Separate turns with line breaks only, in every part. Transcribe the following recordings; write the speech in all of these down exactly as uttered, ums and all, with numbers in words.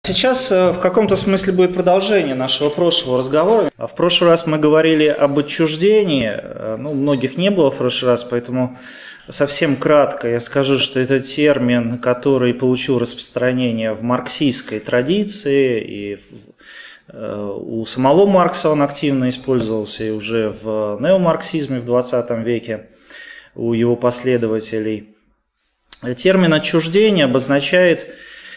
Сейчас в каком-то смысле будет продолжение нашего прошлого разговора. В прошлый раз мы говорили об отчуждении, ну, многих не было в прошлый раз, поэтому совсем кратко я скажу, что это термин, который получил распространение в марксистской традиции, и у самого Маркса он активно использовался и уже в неомарксизме в двадцатом веке у его последователей. Термин отчуждение обозначает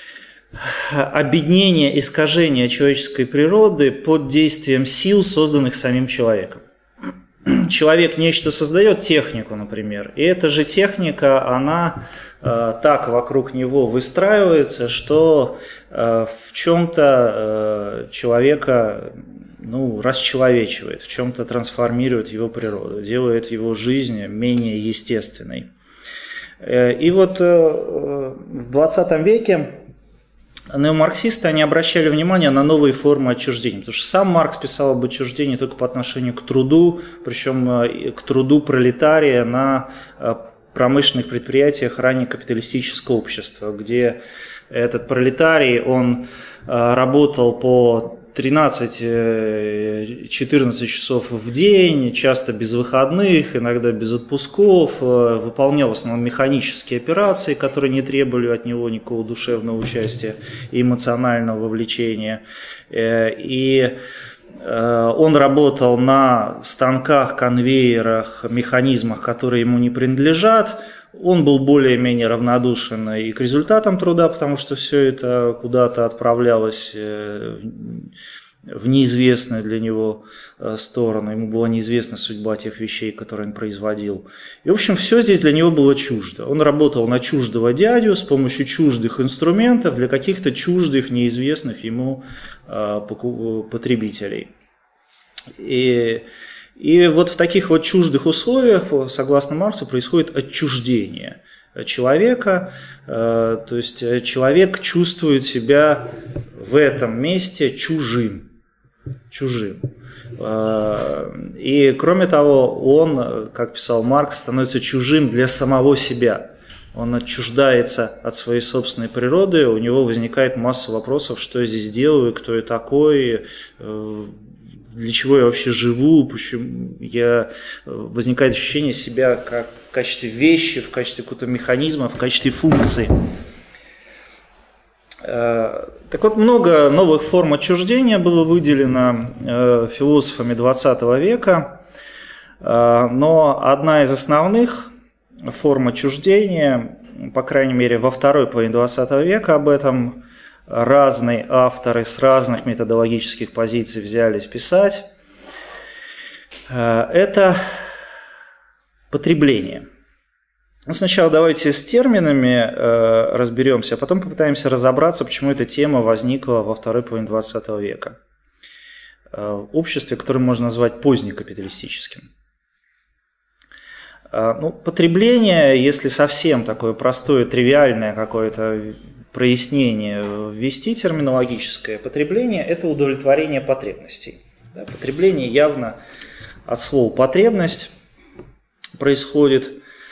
обеднение, искажение человеческой природы под действием сил, созданных самим человеком. Человек нечто создает, технику, например, и эта же техника, она э, так вокруг него выстраивается, что э, в чем-то э, человека ну, расчеловечивает, в чем-то трансформирует его природу, делает его жизнь менее естественной. Э, и вот э, в двадцатом веке неомарксисты, они обращали внимание на новые формы отчуждения, потому что сам Маркс писал об отчуждении только по отношению к труду, причем к труду пролетария на промышленных предприятиях ранее капиталистического общества, где этот пролетарий, он работал по тринадцать-четырнадцать часов в день, часто без выходных, иногда без отпусков, выполнял в основном механические операции, которые не требовали от него никакого душевного участия и эмоционального вовлечения. И он работал на станках, конвейерах, механизмах, которые ему не принадлежат. Он был более-менее равнодушен и к результатам труда, потому что все это куда-то отправлялось в неизвестную для него сторону. Ему была неизвестна судьба тех вещей, которые он производил. И, в общем, все здесь для него было чуждо. Он работал на чуждого дядю с помощью чуждых инструментов для каких-то чуждых, неизвестных ему потребителей. И... И вот в таких вот чуждых условиях, согласно Марксу, происходит отчуждение человека, то есть человек чувствует себя в этом месте чужим, чужим. И кроме того, он, как писал Маркс, становится чужим для самого себя. Он отчуждается от своей собственной природы, у него возникает масса вопросов, что я здесь делаю, кто я такой, для чего я вообще живу, почему я, возникает ощущение себя как в качестве вещи, в качестве какого-то механизма, в качестве функции. Так вот, много новых форм отчуждения было выделено философами двадцатого века, но одна из основных форм отчуждения, по крайней мере во второй половине двадцатого века об этом разные авторы с разных методологических позиций взялись писать, это потребление. Ну, сначала давайте с терминами разберемся, а потом попытаемся разобраться, почему эта тема возникла во второй половине двадцатого века в обществе, которое можно назвать позднекапиталистическим. Ну, потребление, если совсем такое простое, тривиальное какое-то прояснение ввести терминологическое, потребление – это удовлетворение потребностей. Да, потребление явно от слова «потребность» происходит,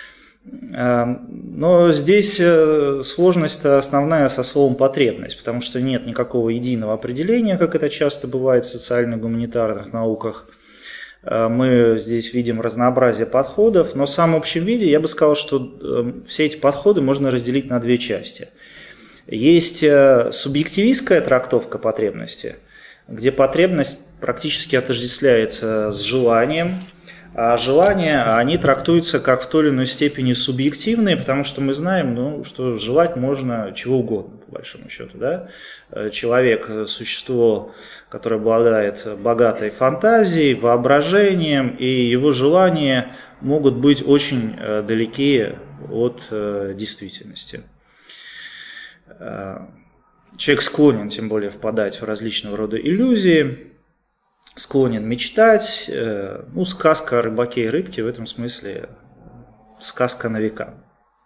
но здесь сложность основная со словом «потребность», потому что нет никакого единого определения, как это часто бывает в социально-гуманитарных науках. Мы здесь видим разнообразие подходов, но в самом общем виде я бы сказал, что все эти подходы можно разделить на две части. Есть субъективистская трактовка потребности, где потребность практически отождествляется с желанием, а желания, они трактуются как в той или иной степени субъективные, потому что мы знаем, ну, что желать можно чего угодно, по большому счету. Да? Человек – существо, которое обладает богатой фантазией, воображением, и его желания могут быть очень далеки от действительности. Человек склонен, тем более, впадать в различного рода иллюзии, склонен мечтать. Ну, сказка о рыбаке и рыбке в этом смысле сказка на века.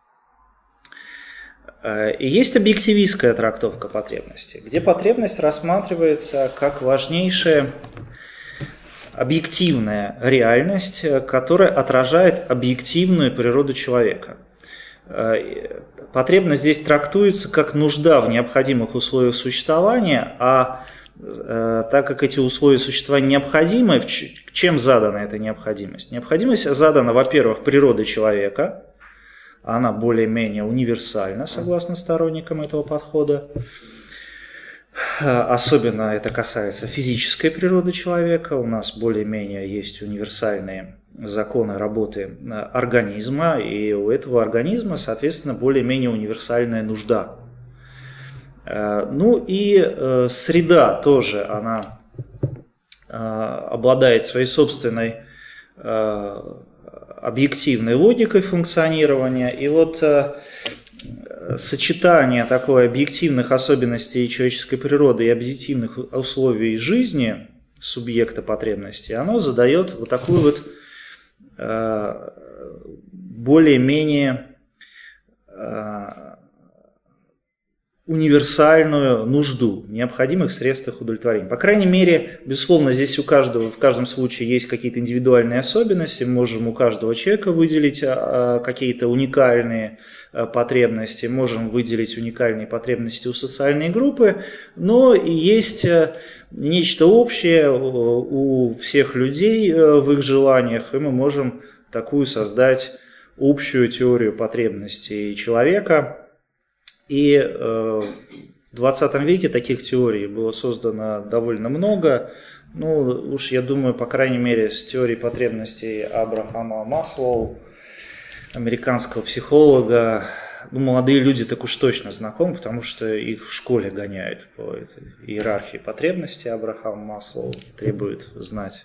И есть объективистская трактовка потребности, где потребность рассматривается как важнейшая объективная реальность, которая отражает объективную природу человека. потребность здесь трактуется как нужда в необходимых условиях существования, а так как эти условия существования необходимы, чем задана эта необходимость? Необходимость задана, во-первых, природой человека, она более-менее универсальна, согласно сторонникам этого подхода. Особенно это касается физической природы человека. У нас более-менее есть универсальные законы работы организма, и у этого организма, соответственно, более-менее универсальная нужда. Ну и среда тоже, она обладает своей собственной объективной логикой функционирования. И вот сочетание такой объективных особенностей человеческой природы и объективных условий жизни субъекта потребностей, оно задает вот такую вот более-менее универсальную нужду в необходимых средствах удовлетворения. По крайней мере, безусловно, здесь у каждого, в каждом случае есть какие-то индивидуальные особенности, мы можем у каждого человека выделить какие-то уникальные потребности, можем выделить уникальные потребности у социальной группы, но и есть нечто общее у всех людей в их желаниях, и мы можем такую создать общую теорию потребностей человека. И в двадцатом веке таких теорий было создано довольно много. Ну, уж я думаю, по крайней мере, с теорией потребностей Абрахама Маслоу, американского психолога, ну, молодые люди так уж точно знакомы, потому что их в школе гоняют по этой иерархии потребностей. Абрахам Маслоу требует знать.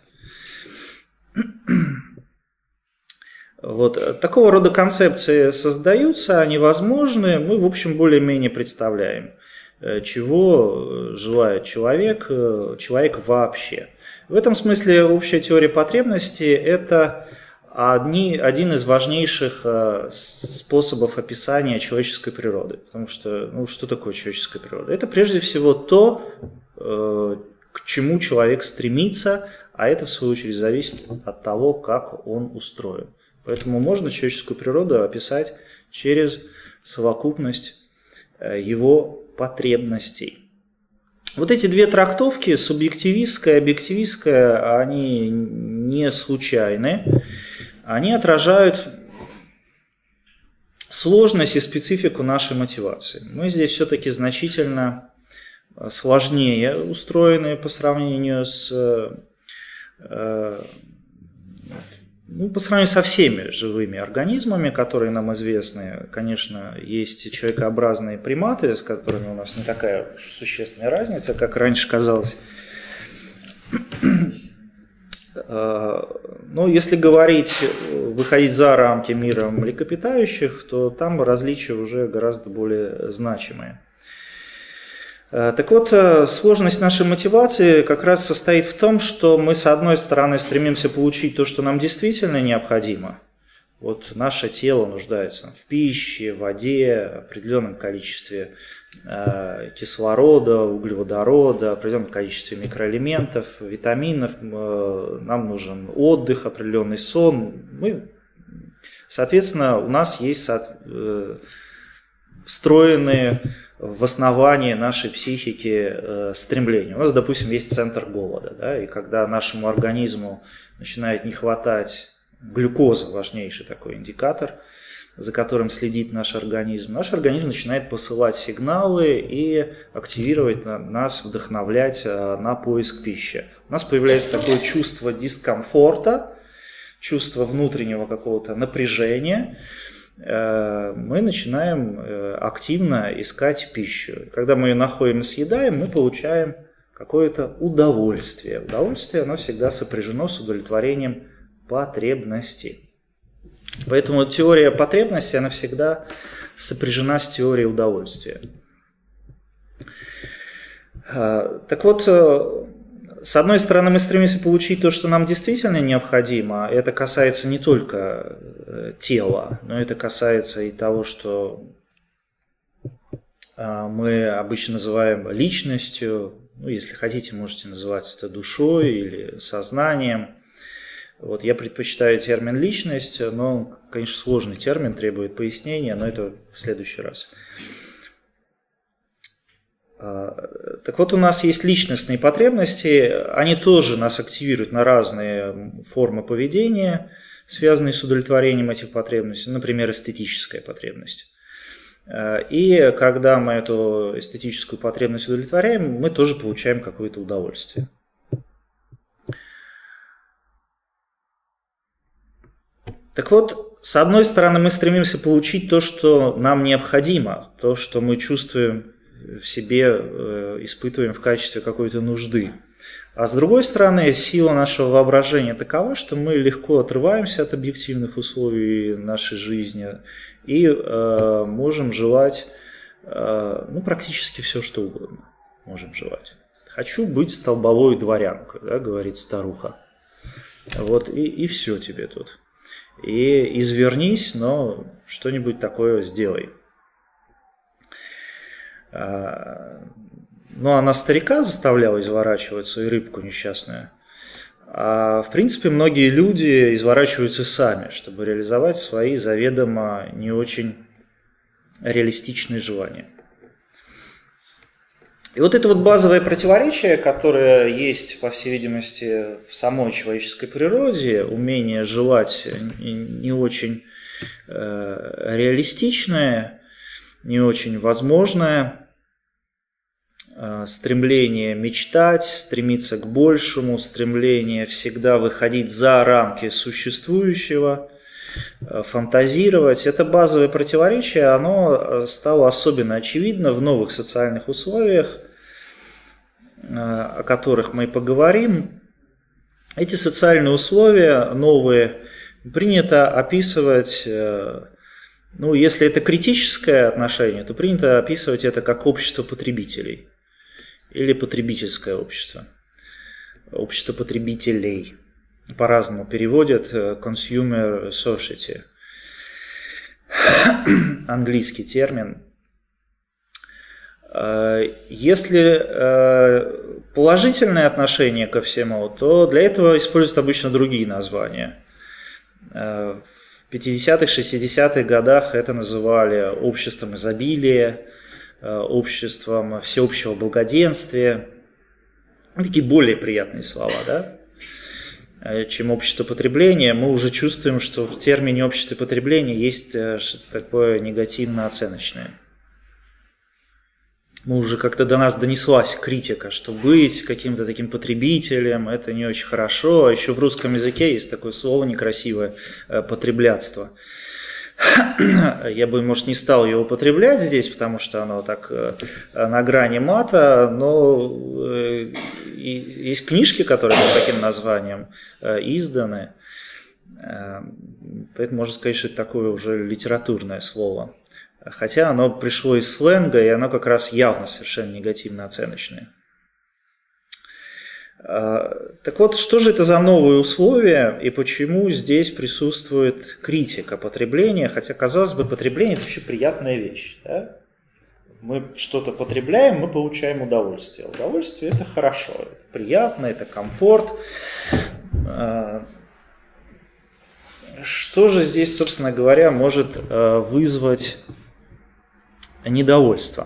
Вот. Такого рода концепции создаются, они возможны, мы, в общем, более-менее представляем, чего желает человек, человек вообще. В этом смысле общая теория потребностей – это одни, один из важнейших способов описания человеческой природы. Потому что, ну, что такое человеческая природа? Это прежде всего то, к чему человек стремится, а это, в свою очередь, зависит от того, как он устроен. Поэтому можно человеческую природу описать через совокупность его потребностей. Вот эти две трактовки, субъективистская и объективистская, они не случайны. Они отражают сложность и специфику нашей мотивации. Мы здесь все-таки значительно сложнее устроены по сравнению с... Ну, по сравнению со всеми живыми организмами, которые нам известны, конечно, есть человекообразные приматы, с которыми у нас не такая существенная разница, как раньше казалось. Но если говорить, выходить за рамки мира млекопитающих, то там различия уже гораздо более значимые. Так вот, сложность нашей мотивации как раз состоит в том, что мы, с одной стороны, стремимся получить то, что нам действительно необходимо. Вот наше тело нуждается в пище, в воде, определенном количестве кислорода, углеводорода, определенном количестве микроэлементов, витаминов, нам нужен отдых, определенный сон. Мы, соответственно, у нас есть встроенные в основании нашей психики э, стремления. У нас, допустим, есть центр голода, да, и когда нашему организму начинает не хватать глюкозы, важнейший такой индикатор, за которым следит наш организм, наш организм начинает посылать сигналы и активировать нас, вдохновлять э, на поиск пищи. У нас появляется такое чувство дискомфорта, чувство внутреннего какого-то напряжения, мы начинаем активно искать пищу. Когда мы ее находим и съедаем, мы получаем какое-то удовольствие. Удовольствие, оно всегда сопряжено с удовлетворением потребностей. Поэтому теория потребностей, она всегда сопряжена с теорией удовольствия. Так вот, с одной стороны, мы стремимся получить то, что нам действительно необходимо. Это касается не только тела, но это касается и того, что мы обычно называем личностью. Ну, если хотите, можете называть это душой или сознанием. Вот, я предпочитаю термин «личность», но, конечно, сложный термин, требует пояснения, но это в следующий раз. Так вот, у нас есть личностные потребности, они тоже нас активируют на разные формы поведения, связанные с удовлетворением этих потребностей, например, эстетическая потребность. И когда мы эту эстетическую потребность удовлетворяем, мы тоже получаем какое-то удовольствие. Так вот, с одной стороны, мы стремимся получить то, что нам необходимо, то, что мы чувствуем в себе, испытываем в качестве какой-то нужды. А с другой стороны, сила нашего воображения такова, что мы легко отрываемся от объективных условий нашей жизни и э, можем желать э, ну, практически все, что угодно. Можем желать. «Хочу быть столбовой дворянкой», да, говорит старуха. Вот и, и все тебе тут. И извернись, но что-нибудь такое сделай. Ну, она старика заставляла изворачиваться, и рыбку несчастную. А в принципе, многие люди изворачиваются сами, чтобы реализовать свои заведомо не очень реалистичные желания. И вот это вот базовое противоречие, которое есть, по всей видимости, в самой человеческой природе, умение желать не очень э, реалистичное, не очень возможное, стремление мечтать, стремиться к большему, стремление всегда выходить за рамки существующего, фантазировать. Это базовое противоречие, оно стало особенно очевидно в новых социальных условиях, о которых мы поговорим. Эти социальные условия новые принято описывать, ну, если это критическое отношение, то принято описывать это как общество потребителей. Или потребительское общество. Общество потребителей. По-разному переводят consumer society. Английский термин. Если положительное отношение ко всему, то для этого используют обычно другие названия. В пятидесятых, шестидесятых годах это называли обществом изобилия, обществом всеобщего благоденствия. Такие более приятные слова, да? Чем общество потребления. Мы уже чувствуем, что в термине общество потребления есть что-то такое негативно-оценочное. Мы уже как-то до нас донеслась критика, что быть каким-то таким потребителем – это не очень хорошо. А еще в русском языке есть такое слово некрасивое – потреблятство. Я бы, может, не стал его употреблять здесь, потому что оно так на грани мата, но есть книжки, которые под таким названием изданы, поэтому можно сказать, что это такое уже литературное слово. Хотя оно пришло из сленга, и оно как раз явно совершенно негативно оценочное. Так вот, что же это за новые условия и почему здесь присутствует критика потребления, хотя, казалось бы, потребление – это вообще приятная вещь. Да? Мы что-то потребляем, мы получаем удовольствие. Удовольствие – это хорошо, это приятно, это комфорт. Что же здесь, собственно говоря, может вызвать недовольство?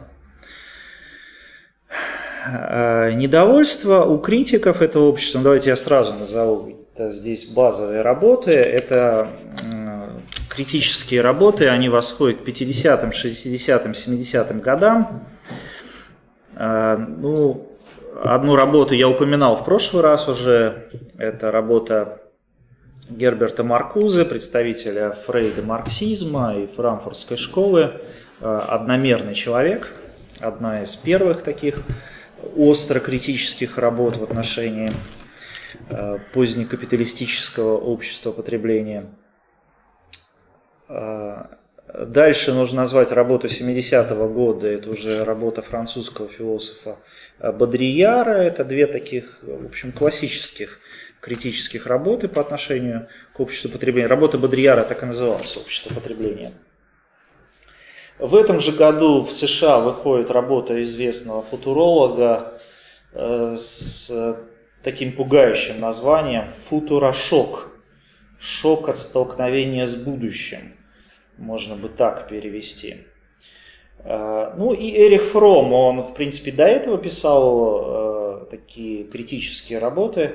Недовольство у критиков этого общества, ну, давайте я сразу назову это здесь базовые работы, это критические работы, они восходят к пятидесятым, шестидесятым, семидесятым годам. Ну, одну работу я упоминал в прошлый раз уже, это работа Герберта Маркузе, представителя Фрейда марксизма и франкфуртской школы, «Одномерный человек», одна из первых таких остро критических работ в отношении э, позднекапиталистического общества потребления. Э, дальше нужно назвать работу семидесятого года, это уже работа французского философа Бодрияра, это две таких, в общем, классических критических работы по отношению к обществу потребления. Работа Бодрияра так и называлась «Общество потребления». В этом же году в США выходит работа известного футуролога э, с таким пугающим названием «Футурошок». шок от столкновения с будущим, можно бы так перевести. Ну и Эрих Фромм, он в принципе до этого писал такие критические работы.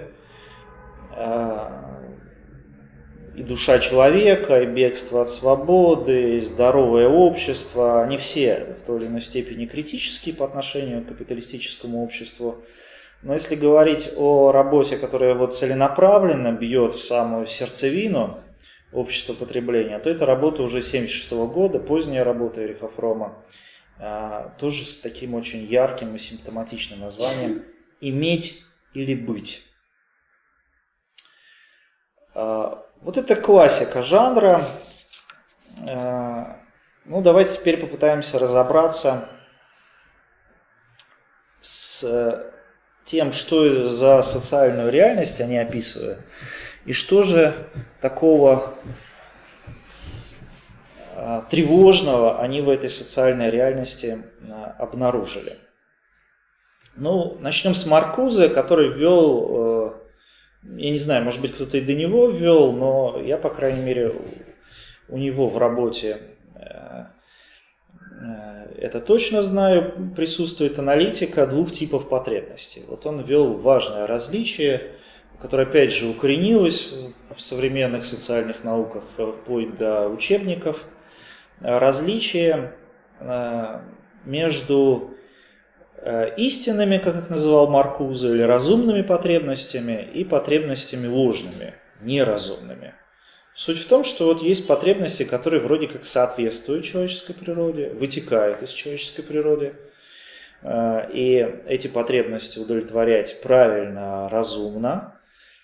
И «Душа человека», и «Бегство от свободы», и «Здоровое общество», они все в той или иной степени критические по отношению к капиталистическому обществу. Но если говорить о работе, которая вот целенаправленно бьет в самую сердцевину общества потребления, то это работа уже семьдесят шестого года, поздняя работа Эриха Фромма, тоже с таким очень ярким и симптоматичным названием «Иметь или быть». Вот это классика жанра. Ну, давайте теперь попытаемся разобраться с тем, что за социальную реальность они описывают, и что же такого тревожного они в этой социальной реальности обнаружили. Ну, начнем с Маркузе, который ввел... Я не знаю, может быть, кто-то и до него ввел, но я, по крайней мере, у него в работе это точно знаю, присутствует аналитика двух типов потребностей. Вот он ввел важное различие, которое, опять же, укоренилось в современных социальных науках вплоть до учебников. Различие между истинными, как их называл Маркузе, или разумными потребностями и потребностями ложными, неразумными. Суть в том, что вот есть потребности, которые вроде как соответствуют человеческой природе, вытекают из человеческой природы, и эти потребности удовлетворять правильно, разумно,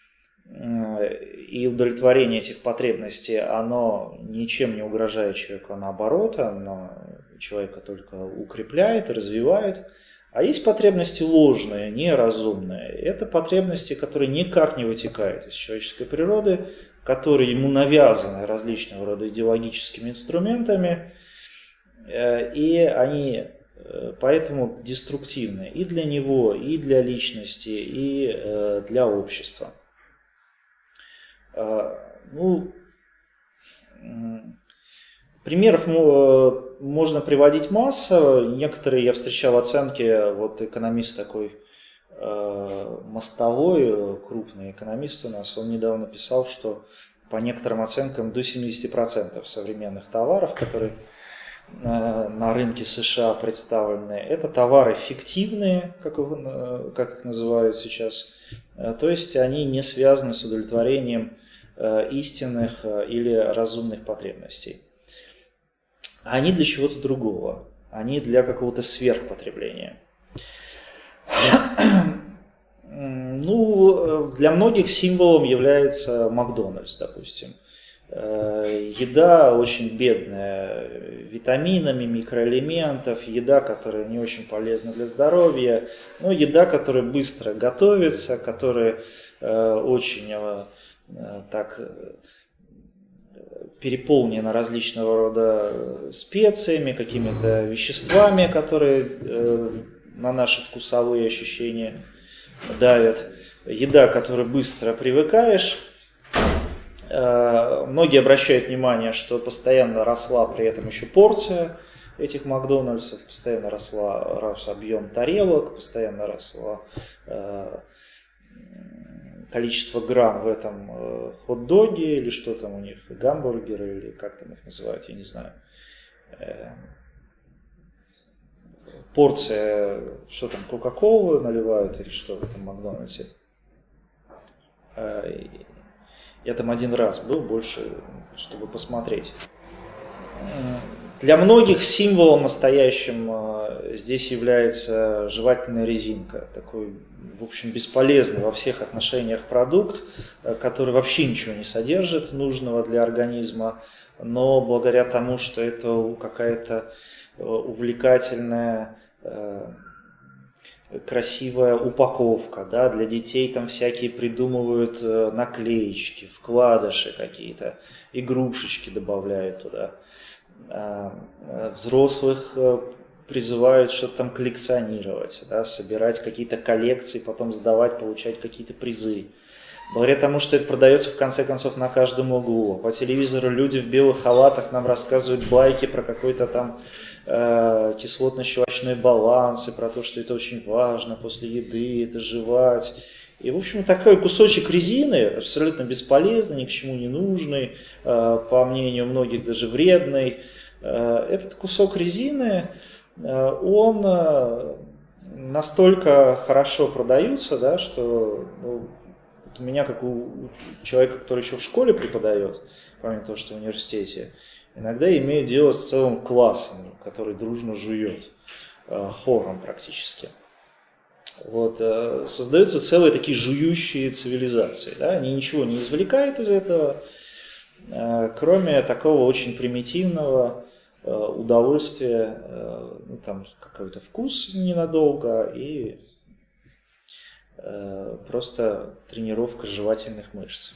и удовлетворение этих потребностей, оно ничем не угрожает человеку, а наоборот, оно человека только укрепляет и развивает. А есть потребности ложные, неразумные. Это потребности, которые никак не вытекают из человеческой природы, которые ему навязаны различного рода идеологическими инструментами, и они поэтому деструктивны и для него, и для личности, и для общества. Ну, примеров можно приводить масса. Некоторые я встречал оценки, вот экономист такой Мостовой, крупный экономист у нас, он недавно писал, что по некоторым оценкам до семидесяти процентов современных товаров, которые на рынке США представлены, это товары фиктивные, как их, как их называют сейчас, то есть они не связаны с удовлетворением истинных или разумных потребностей. Они для чего-то другого, они для какого-то сверхпотребления. Ну, для многих символом является Макдональдс, допустим. Еда очень бедная витаминами, микроэлементов, еда, которая не очень полезна для здоровья, но еда, которая быстро готовится, которая очень так переполнена различного рода специями, какими-то веществами, которые на наши вкусовые ощущения давят. Еда, к которой быстро привыкаешь. Многие обращают внимание, что постоянно росла при этом еще порция этих Макдональдсов, постоянно росла, рос объем тарелок, постоянно росла количество грамм в этом хот-доге или что там у них, гамбургеры или как там их называют, я не знаю. Порция, что там, кока-колы наливают или что в этом Макдональдсе. Я там один раз был, больше, чтобы посмотреть. Для многих символом настоящим здесь является жевательная резинка. Такой, в общем, бесполезный во всех отношениях продукт, который вообще ничего не содержит нужного для организма, но благодаря тому, что это какая-то увлекательная, красивая упаковка, да, для детей там всякие придумывают наклеечки, вкладыши какие-то, игрушечки добавляют туда. Взрослых призывают что-то там коллекционировать, да, собирать какие-то коллекции, потом сдавать, получать какие-то призы. благодаря тому, что это продается в конце концов на каждом углу. По телевизору люди в белых халатах нам рассказывают байки про какой-то там э, кислотно-щелочной баланс, и про то, что это очень важно после еды, это жевать. И, в общем, такой кусочек резины, абсолютно бесполезный, ни к чему не нужный, э, по мнению многих даже вредный. Э, этот кусок резины, э, он э, настолько хорошо продается, да, что... Ну, у меня, как у человека, который еще в школе преподает, помимо того, что в университете, иногда имею дело с целым классом, который дружно жует, хором практически. Вот, создаются целые такие жующие цивилизации. Да? Они ничего не извлекают из этого, кроме такого очень примитивного удовольствия, ну, там какой-то вкус ненадолго и... просто тренировка жевательных мышц.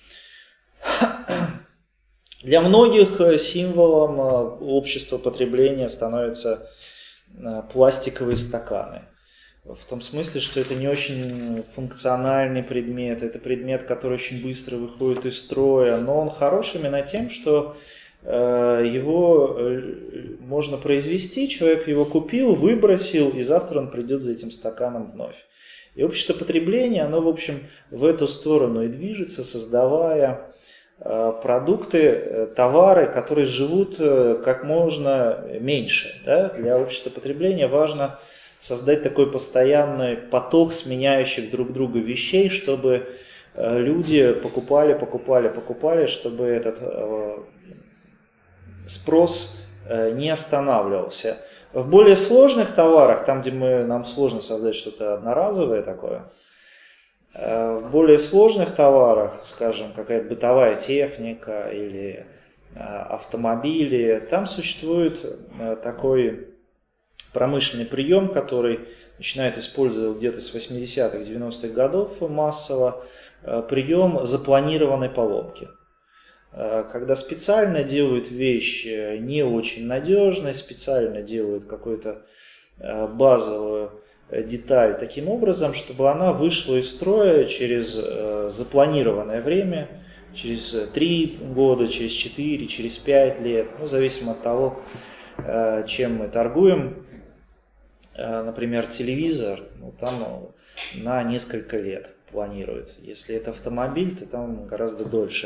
Для многих символом общества потребления становятся пластиковые стаканы. В том смысле, что это не очень функциональный предмет, это предмет, который очень быстро выходит из строя, но он хорош именно тем, что его можно произвести, человек его купил, выбросил, и завтра он придет за этим стаканом вновь. И общество потребления, оно, в общем, в эту сторону и движется, создавая э, продукты, э, товары, которые живут э, как можно меньше. Да? Для общества потребления важно создать такой постоянный поток сменяющих друг друга вещей, чтобы э, люди покупали, покупали, покупали, чтобы этот э, спрос э, не останавливался. В более сложных товарах, там, где мы, нам сложно создать что-то одноразовое такое, в более сложных товарах, скажем, какая-то бытовая техника или автомобили, там существует такой промышленный прием, который начинают использовать где-то с восьмидесятых, девяностых годов массово, прием запланированной поломки. Когда специально делают вещь не очень надежной, специально делают какую-то базовую деталь таким образом, чтобы она вышла из строя через запланированное время, через три года, через четыре, через пять лет, ну, зависимо от того, чем мы торгуем. Например, телевизор, ну, там на несколько лет планируют. Если это автомобиль, то там гораздо дольше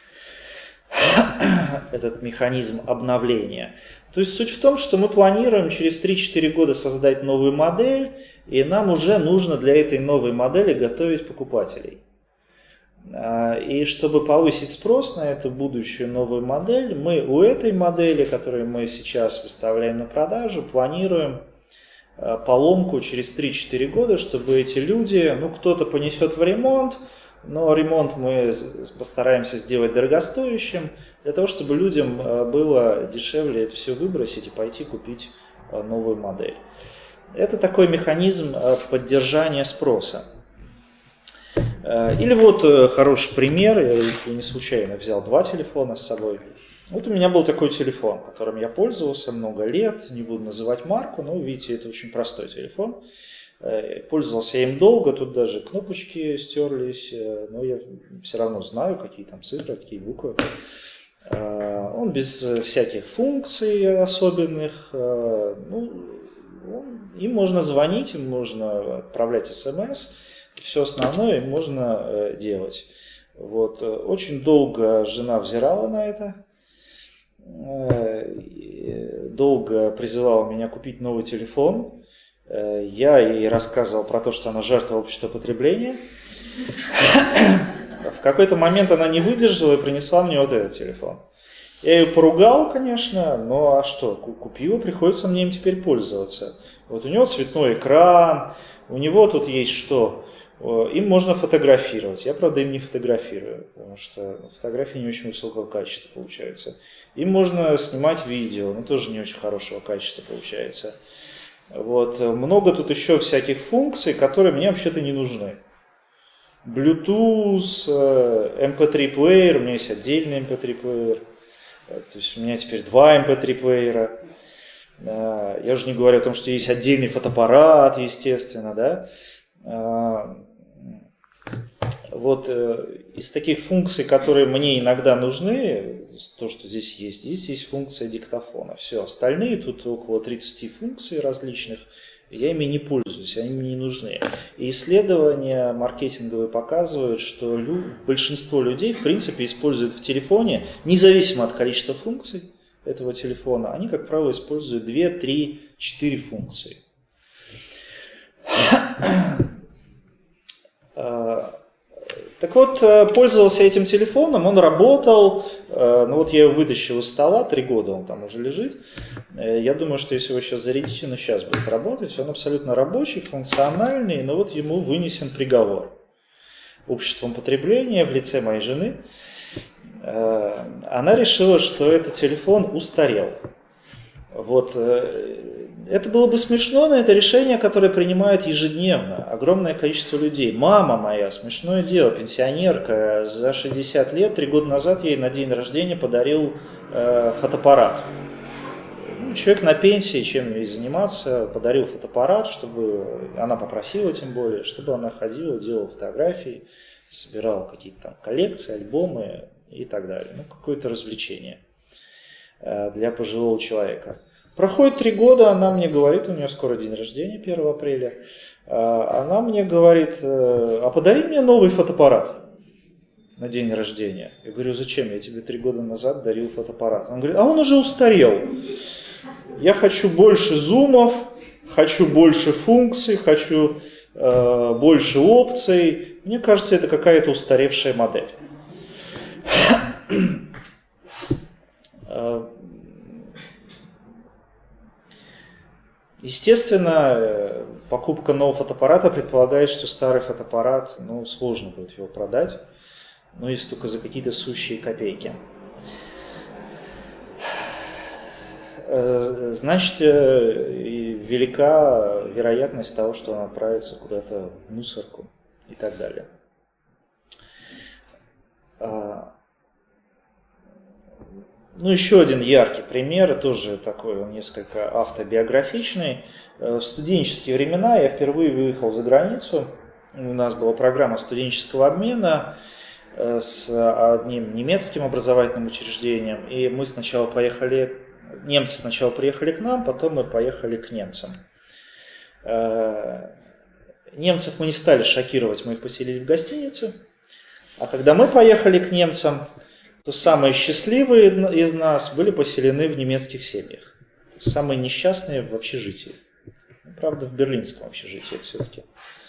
этот механизм обновления. То есть суть в том, что мы планируем через три-четыре года создать новую модель, и нам уже нужно для этой новой модели готовить покупателей. И чтобы повысить спрос на эту будущую новую модель, мы у этой модели, которую мы сейчас выставляем на продажу, планируем поломку через три-четыре года, чтобы эти люди, ну, кто-то понесет в ремонт, но ремонт мы постараемся сделать дорогостоящим, для того, чтобы людям было дешевле это все выбросить и пойти купить новую модель. Это такой механизм поддержания спроса. Или вот хороший пример, я не случайно взял два телефона с собой. Вот у меня был такой телефон, которым я пользовался много лет, не буду называть марку, но видите, это очень простой телефон. Пользовался я им долго, тут даже кнопочки стерлись, но я все равно знаю, какие там цифры, какие буквы. Он без всяких функций особенных, ну, им можно звонить, им можно отправлять смс, все основное им можно делать. Вот. Очень долго жена взирала на это, долго призывала меня купить новый телефон. Я ей рассказывал про то, что она жертва общества потребления. В какой-то момент она не выдержала и принесла мне вот этот телефон. Я ее поругал, конечно, но а что, купил, приходится мне им теперь пользоваться. Вот у него цветной экран, у него тут есть что? Им можно фотографировать. Я, правда, им не фотографирую, потому что фотографии не очень высокого качества получаются. Им можно снимать видео, но тоже не очень хорошего качества получается. Вот. Много тут еще всяких функций, которые мне вообще-то не нужны. Bluetooth, эм пэ три плеер, у меня есть отдельный эм пэ три плеер. То есть у меня теперь два эм пэ три плеера. Я уже не говорю о том, что есть отдельный фотоаппарат, естественно, да. Вот из таких функций, которые мне иногда нужны, то, что здесь есть, здесь есть функция диктофона. Все, остальные, тут около тридцати функций различных, я ими не пользуюсь, они мне не нужны. И исследования маркетинговые показывают, что лю- большинство людей, в принципе, используют в телефоне, независимо от количества функций этого телефона, они, как правило, используют две, три, четыре функции. Так вот, пользовался этим телефоном, он работал, ну вот я его вытащил из стола, три года он там уже лежит. Я думаю, что если его сейчас зарядить, он и сейчас будет работать. Он абсолютно рабочий, функциональный, но вот ему вынесен приговор обществом потребления в лице моей жены. Она решила, что этот телефон устарел. Вот. Это было бы смешно, но это решение, которое принимают ежедневно огромное количество людей. Мама моя, смешное дело, пенсионерка, за шестьдесят лет, три года назад ей на день рождения подарил э, фотоаппарат. Ну, человек на пенсии, чем ей заниматься, подарил фотоаппарат, чтобы она попросила, тем более, чтобы она ходила, делала фотографии, собирала какие-то там коллекции, альбомы и так далее. Ну, какое-то развлечение э, для пожилого человека. Проходит три года, она мне говорит, у нее скоро день рождения, первого апреля, она мне говорит, а подари мне новый фотоаппарат на день рождения. Я говорю, зачем? Я тебе три года назад дарил фотоаппарат. Он говорит, а он уже устарел. Я хочу больше зумов, хочу больше функций, хочу э, больше опций. Мне кажется, это какая-то устаревшая модель. Естественно, покупка нового фотоаппарата предполагает, что старый фотоаппарат, ну, сложно будет его продать, ну, если только за какие-то сущие копейки. Значит, велика вероятность того, что он отправится куда-то в мусорку и так далее. Ну, еще один яркий пример, тоже такой, он несколько автобиографичный. В студенческие времена я впервые выехал за границу. У нас была программа студенческого обмена с одним немецким образовательным учреждением. И мы сначала поехали, немцы сначала приехали к нам, потом мы поехали к немцам. Немцев мы не стали шокировать, мы их поселили в гостинице. А когда мы поехали к немцам, то самые счастливые из нас были поселены в немецких семьях. Самые несчастные в общежитии. Правда, в берлинском общежитии все-таки.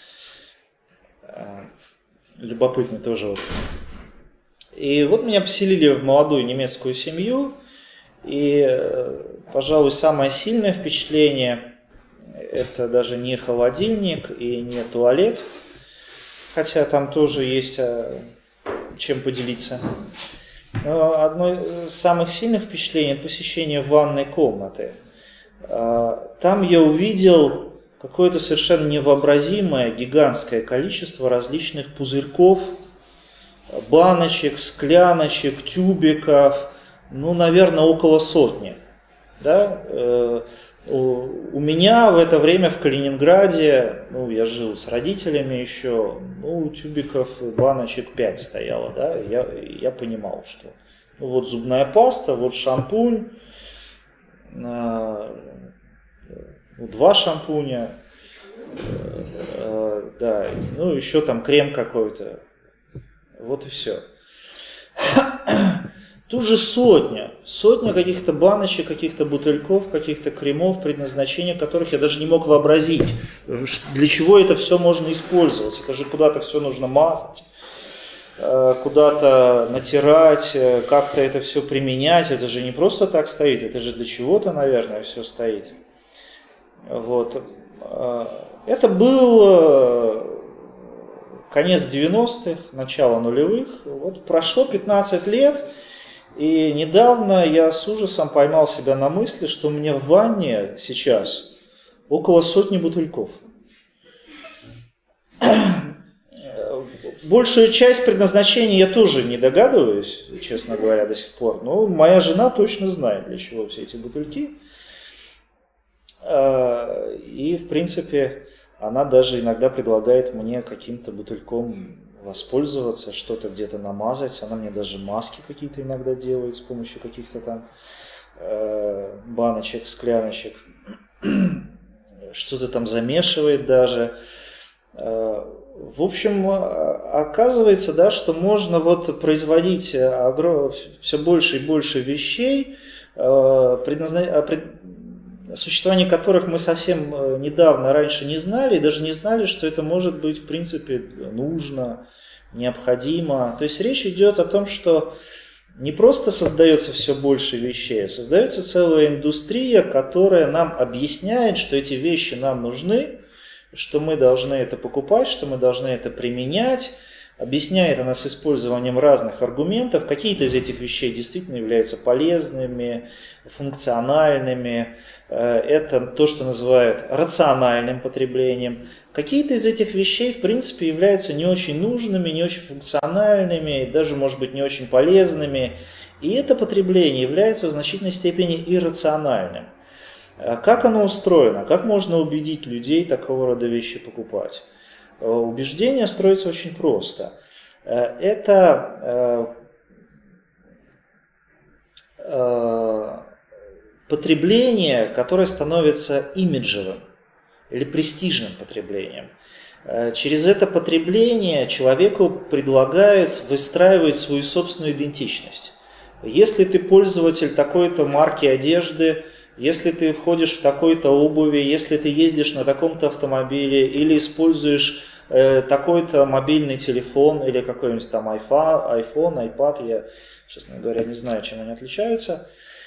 Любопытно тоже. Вот. И вот меня поселили в молодую немецкую семью. И, пожалуй, самое сильное впечатление – это даже не холодильник и не туалет. Хотя там тоже есть чем поделиться. Но одно из самых сильных впечатлений – это посещение ванной комнаты. Там я увидел какое-то совершенно невообразимое, гигантское количество различных пузырьков, баночек, скляночек, тюбиков, ну, наверное, около сотни. Да? У меня в это время в Калининграде, ну, я жил с родителями еще, ну, тюбиков, баночек пять стояло, да, я, я понимал, что ну, вот зубная паста, вот шампунь, э, два шампуня, э, э, да, ну, еще там крем какой-то, вот и все. Тут же сотня, сотня каких-то баночек, каких-то бутыльков, каких-то кремов, предназначения которых я даже не мог вообразить. Для чего это все можно использовать? Это же куда-то все нужно мазать, куда-то натирать, как-то это все применять. Это же не просто так стоит, это же для чего-то, наверное, все стоит. Вот. Это был конец девяностых, начало нулевых. Вот прошло пятнадцать лет. И недавно я с ужасом поймал себя на мысли, что у меня в ванне сейчас около сотни бутыльков. Большую часть предназначения я тоже не догадываюсь, честно говоря, до сих пор. Но моя жена точно знает, для чего все эти бутыльки. И, в принципе, она даже иногда предлагает мне каким-то бутыльком воспользоваться, что-то где-то намазать. Она мне даже маски какие-то иногда делает с помощью каких-то там э, баночек, скляночек. Что-то там замешивает даже. Э, в общем, оказывается, да, что можно вот производить огром... все больше и больше вещей, э, предназна... пред... существование которых мы совсем недавно раньше не знали, и даже не знали, что это может быть в принципе нужно, необходимо. То есть речь идет о том, что не просто создается все больше вещей, а создается целая индустрия, которая нам объясняет, что эти вещи нам нужны, что мы должны это покупать, что мы должны это применять. Объясняет она с использованием разных аргументов. Какие-то из этих вещей действительно являются полезными, функциональными. Это то, что называют рациональным потреблением. Какие-то из этих вещей, в принципе, являются не очень нужными, не очень функциональными, даже, может быть, не очень полезными. И это потребление является в значительной степени иррациональным. Как оно устроено? Как можно убедить людей такого рода вещи покупать? Убеждение строится очень просто. Это потребление, которое становится имиджевым или престижным потреблением. Через это потребление человеку предлагают выстраивать свою собственную идентичность. Если ты пользователь такой-то марки одежды, если ты ходишь в такой-то обуви, если ты ездишь на таком-то автомобиле или используешь э, такой-то мобильный телефон или какой-нибудь там iPhone, iPhone, iPad, я, честно говоря, не знаю, чем они отличаются.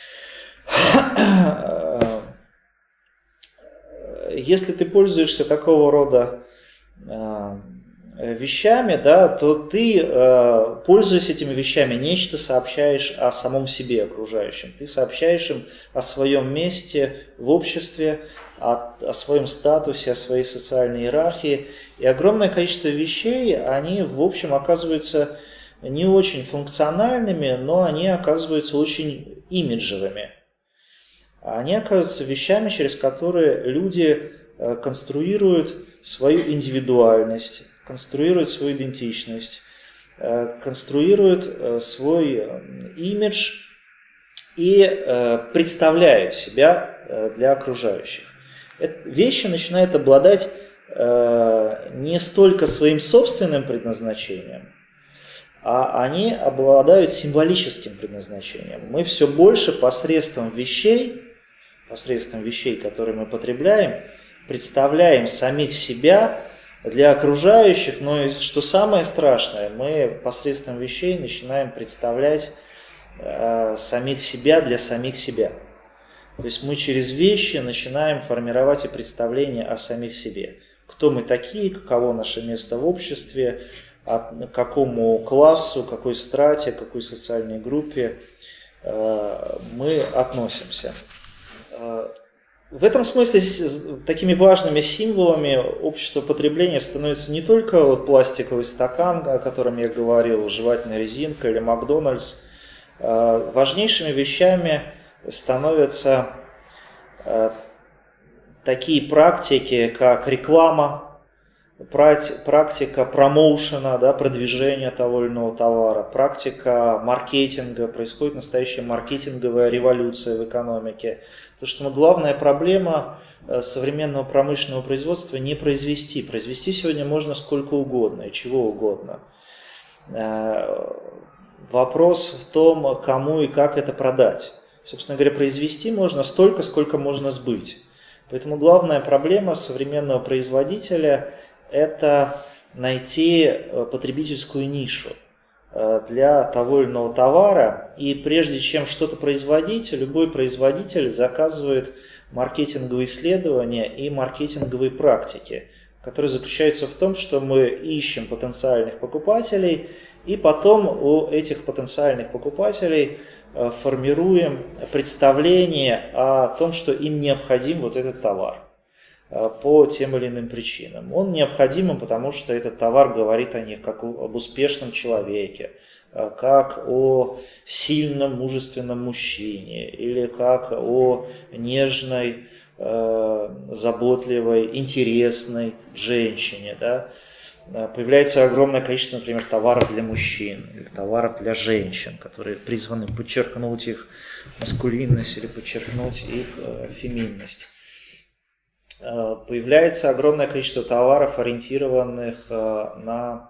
Если ты пользуешься такого рода э, вещами, да, то ты, э, пользуясь этими вещами, нечто сообщаешь о самом себе окружающим. Ты сообщаешь им о своем месте в обществе, о, о своем статусе, о своей социальной иерархии. И огромное количество вещей, они, в общем, оказываются не очень функциональными, но они оказываются очень имиджевыми. Они оказываются вещами, через которые люди э, конструируют свою индивидуальность, конструирует свою идентичность, конструирует свой имидж и представляет себя для окружающих. Вещи начинают обладать не столько своим собственным предназначением, а они обладают символическим предназначением. Мы все больше посредством вещей, посредством вещей, которые мы потребляем, представляем самих себя для окружающих, но что самое страшное, мы посредством вещей начинаем представлять э, самих себя для самих себя. То есть мы через вещи начинаем формировать и представление о самих себе. Кто мы такие, каково наше место в обществе, к какому классу, какой страте, какой социальной группе э, мы относимся. В этом смысле такими важными символами общества потребления становится не только вот пластиковый стакан, о котором я говорил, жевательная резинка или Макдональдс. Важнейшими вещами становятся такие практики, как реклама, практика промоушена, да, продвижения того или иного товара, практика маркетинга. Происходит настоящая маркетинговая революция в экономике. Потому что главная проблема современного промышленного производства не произвести. Произвести сегодня можно сколько угодно и чего угодно. Вопрос в том, кому и как это продать. Собственно говоря, произвести можно столько, сколько можно сбыть. Поэтому главная проблема современного производителя – это найти потребительскую нишу для того или иного товара. И прежде чем что-то производить, любой производитель заказывает маркетинговые исследования и маркетинговые практики, которые заключаются в том, что мы ищем потенциальных покупателей, и потом у этих потенциальных покупателей формируем представление о том, что им необходим вот этот товар по тем или иным причинам. Он необходим, потому что этот товар говорит о них как об успешном человеке, как о сильном, мужественном мужчине, или как о нежной, заботливой, интересной женщине. Да? Появляется огромное количество, например, товаров для мужчин или товаров для женщин, которые призваны подчеркнуть их маскулинность или подчеркнуть их э, феминность. Э, появляется огромное количество товаров, ориентированных э, на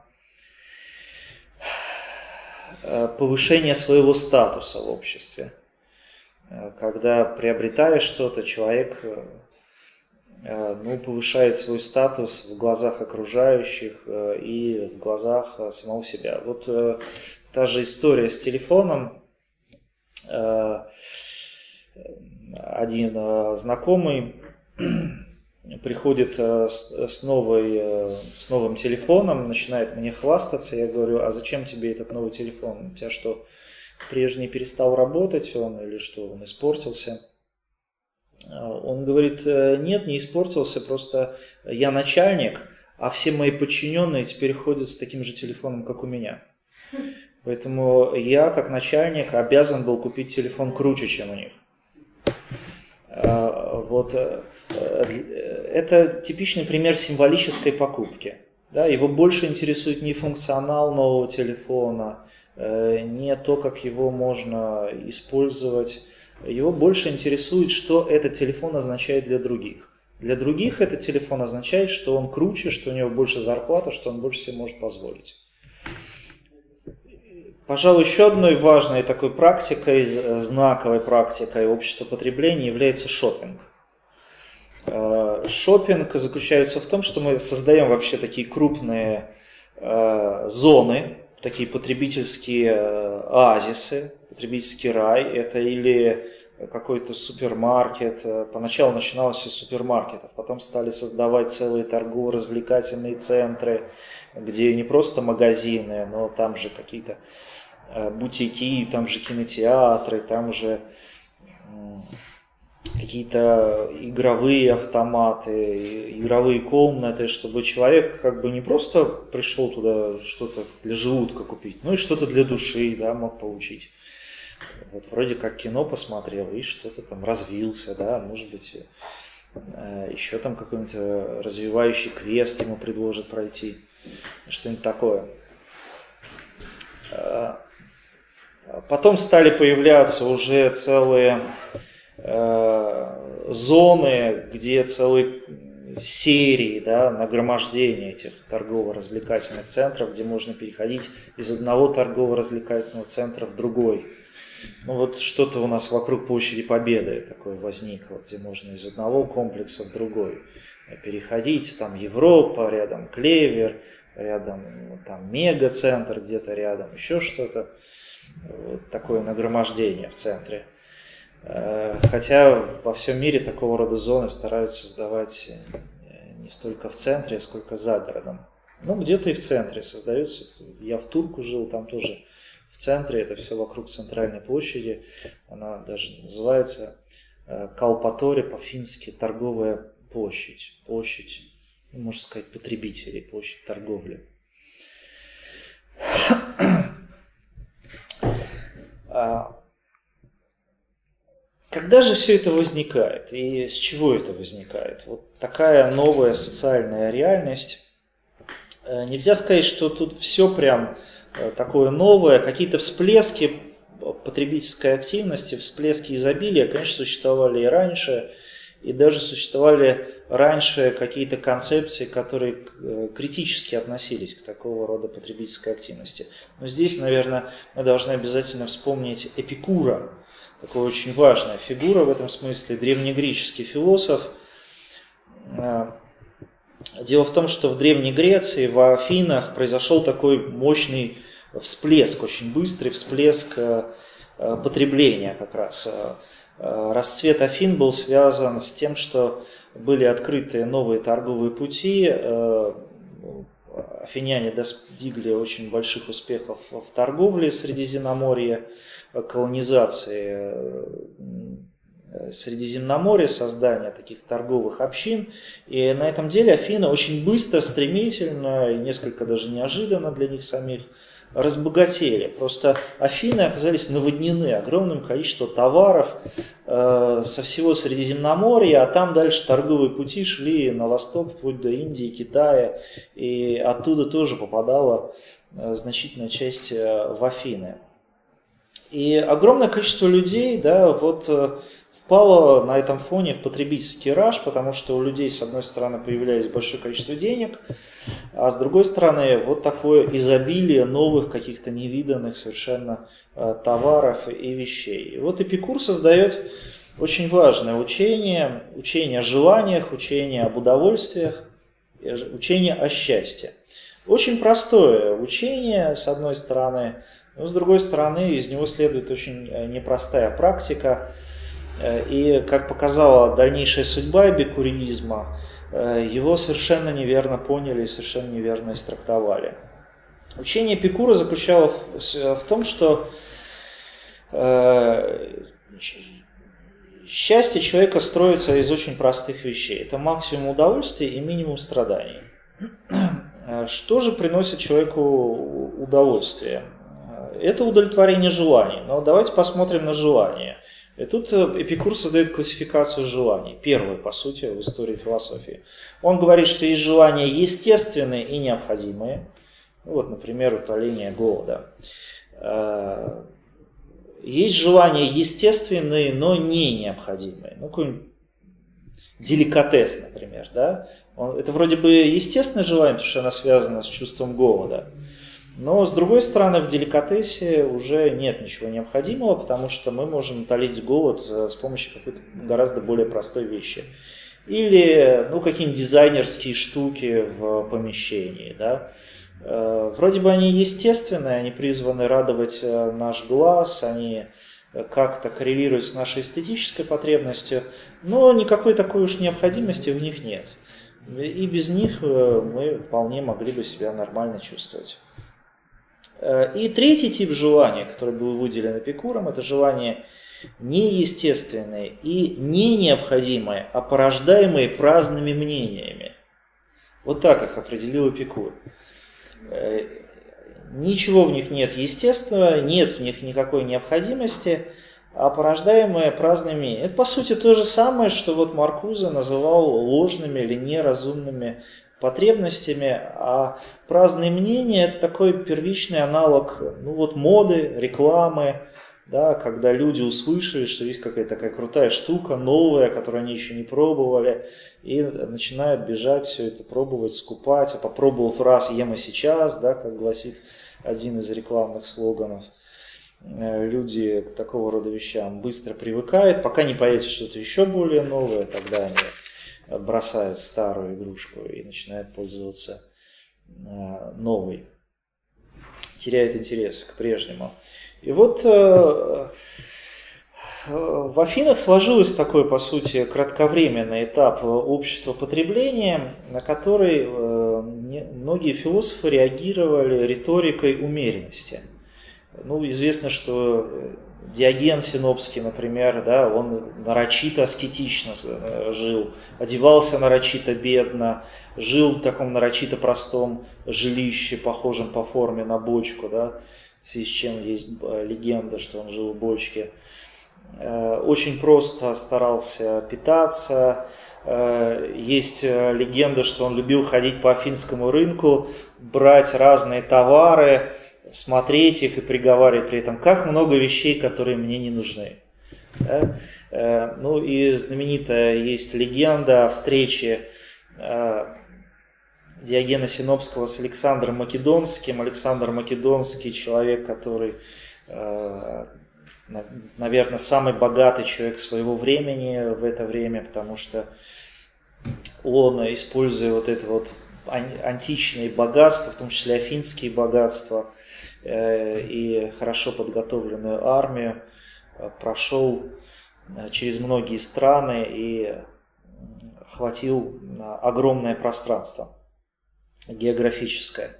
э, повышение своего статуса в обществе. Э, когда приобретаешь что-то, человек... Э, ну, повышает свой статус в глазах окружающих и в глазах самого себя. Вот та же история с телефоном. Один знакомый приходит с, новой, с новым телефоном, начинает мне хвастаться. Я говорю, а зачем тебе этот новый телефон? У тебя что, прежний перестал работать он или что, он испортился? Он говорит, нет, не испортился, просто я начальник, а все мои подчиненные теперь ходят с таким же телефоном, как у меня. Поэтому я, как начальник, обязан был купить телефон круче, чем у них. Вот. Это типичный пример символической покупки. Да, его больше интересует не функционал нового телефона, не то, как его можно использовать. Его больше интересует, что этот телефон означает для других. Для других этот телефон означает, что он круче, что у него больше зарплата, что он больше себе может позволить. Пожалуй, еще одной важной такой практикой, знаковой практикой общества потребления является шопинг. Шопинг заключается в том, что мы создаем вообще такие крупные зоны, такие потребительские оазисы, потребительский рай. Это или какой-то супермаркет. Поначалу начиналось с супермаркетов, потом стали создавать целые торгово-развлекательные центры, где не просто магазины, но там же какие-то бутики, там же кинотеатры, там же какие-то игровые автоматы, игровые комнаты, чтобы человек как бы не просто пришел туда что-то для желудка купить, но и что-то для души, да, мог получить. Вот вроде как кино посмотрел и что-то там развился, да, может быть, еще там какой-нибудь развивающий квест ему предложат пройти, что-нибудь такое. Потом стали появляться уже целые э, зоны, где целые серии, да, нагромождения этих торгово-развлекательных центров, где можно переходить из одного торгово-развлекательного центра в другой. Ну вот что-то у нас вокруг Площади Победы такое возникло, где можно из одного комплекса в другой переходить. Там Европа, рядом Клевер, рядом там мега-центр где-то рядом, еще что-то. Вот такое нагромождение в центре. Хотя во всем мире такого рода зоны стараются создавать не столько в центре, сколько за городом. Ну, где-то и в центре создаются. Я в Турку жил, там тоже в центре, это все вокруг центральной площади. Она даже называется Каупатори, по-фински торговая площадь. Площадь, можно сказать, потребителей, площадь торговли. Когда же все это возникает и с чего это возникает? Вот такая новая социальная реальность. Нельзя сказать, что тут все прям такое новое, какие-то всплески потребительской активности, всплески изобилия, конечно, существовали и раньше, и даже существовали раньше какие-то концепции, которые критически относились к такого рода потребительской активности. Но здесь, наверное, мы должны обязательно вспомнить Эпикура, такая очень важная фигура в этом смысле, древнегреческий философ. Дело в том, что в Древней Греции, в Афинах произошел такой мощный всплеск, очень быстрый всплеск потребления как раз. Расцвет Афин был связан с тем, что были открыты новые торговые пути, афиняне достигли очень больших успехов в торговле Средиземноморья, колонизации Средиземноморья, создания таких торговых общин. И на этом деле Афины очень быстро, стремительно и несколько даже неожиданно для них самих разбогатели. Просто Афины оказались наводнены огромным количеством товаров э, со всего Средиземноморья, а там дальше торговые пути шли на восток, вплоть до Индии, Китая, и оттуда тоже попадала э, значительная часть э, в Афины. И огромное количество людей, да, вот э, впало на этом фоне в потребительский раж, потому что у людей, с одной стороны, появлялось большое количество денег, а с другой стороны, вот такое изобилие новых, каких-то невиданных совершенно э, товаров и вещей. И вот Эпикур создает очень важное учение, учение о желаниях, учение об удовольствиях, учение о счастье. Очень простое учение, с одной стороны, но с другой стороны, из него следует очень непростая практика. И, как показала дальнейшая судьба эпикуреизма, его совершенно неверно поняли и совершенно неверно истрактовали. Учение Эпикура заключалось в том, что счастье человека строится из очень простых вещей. Это максимум удовольствия и минимум страданий. Что же приносит человеку удовольствие? Это удовлетворение желаний. Но давайте посмотрим на желания. И тут Эпикур создает классификацию желаний. Первое, по сути, в истории философии. Он говорит, что есть желания естественные и необходимые. Вот, например, утоление голода. Есть желания естественные, но не необходимые. Ну, какой-нибудь деликатес, например. Да? Это вроде бы естественное желание, потому что оно связано с чувством голода. Но, с другой стороны, в деликатесе уже нет ничего необходимого, потому что мы можем утолить голод с помощью какой-то гораздо более простой вещи. Или ну, какие-нибудь дизайнерские штуки в помещении. Да? Вроде бы они естественные, они призваны радовать наш глаз, они как-то коррелируют с нашей эстетической потребностью, но никакой такой уж необходимости в них нет. И без них мы вполне могли бы себя нормально чувствовать. И третий тип желания, который был выделен Эпикуром, это желание неестественное и не необходимое, а порождаемое праздными мнениями. Вот так их определил Эпикур. Ничего в них нет естественного, нет в них никакой необходимости, а порождаемое праздными мнениями. Это по сути то же самое, что вот Маркузе называл ложными или неразумными потребностями, а праздные мнения – это такой первичный аналог ну вот, моды, рекламы, да, когда люди услышали, что есть какая-то такая крутая штука, новая, которую они еще не пробовали, и начинают бежать все это пробовать, скупать, а попробовав раз, ем и сейчас, да, как гласит один из рекламных слоганов. Люди к такого рода вещам быстро привыкают, пока не появится что-то еще более новое, тогда они бросают старую игрушку и начинают пользоваться новой, теряют интерес к прежнему. И вот в Афинах сложился такой, по сути, кратковременный этап общества потребления, на который многие философы реагировали риторикой умеренности. Ну, известно, что Диоген Синопский, например, да, он нарочито аскетично жил, одевался нарочито бедно, жил в таком нарочито простом жилище, похожем по форме на бочку, да, в связи с чем есть легенда, что он жил в бочке. Очень просто старался питаться. Есть легенда, что он любил ходить по афинскому рынку, брать разные товары, смотреть их и приговаривать при этом, как много вещей, которые мне не нужны. Да? Ну и знаменитая есть легенда о встрече Диогена Синопского с Александром Македонским. Александр Македонский, человек, который, наверное, самый богатый человек своего времени в это время, потому что он, используя вот это вот античные богатства, в том числе афинские богатства, и хорошо подготовленную армию, прошел через многие страны и охватил огромное пространство географическое.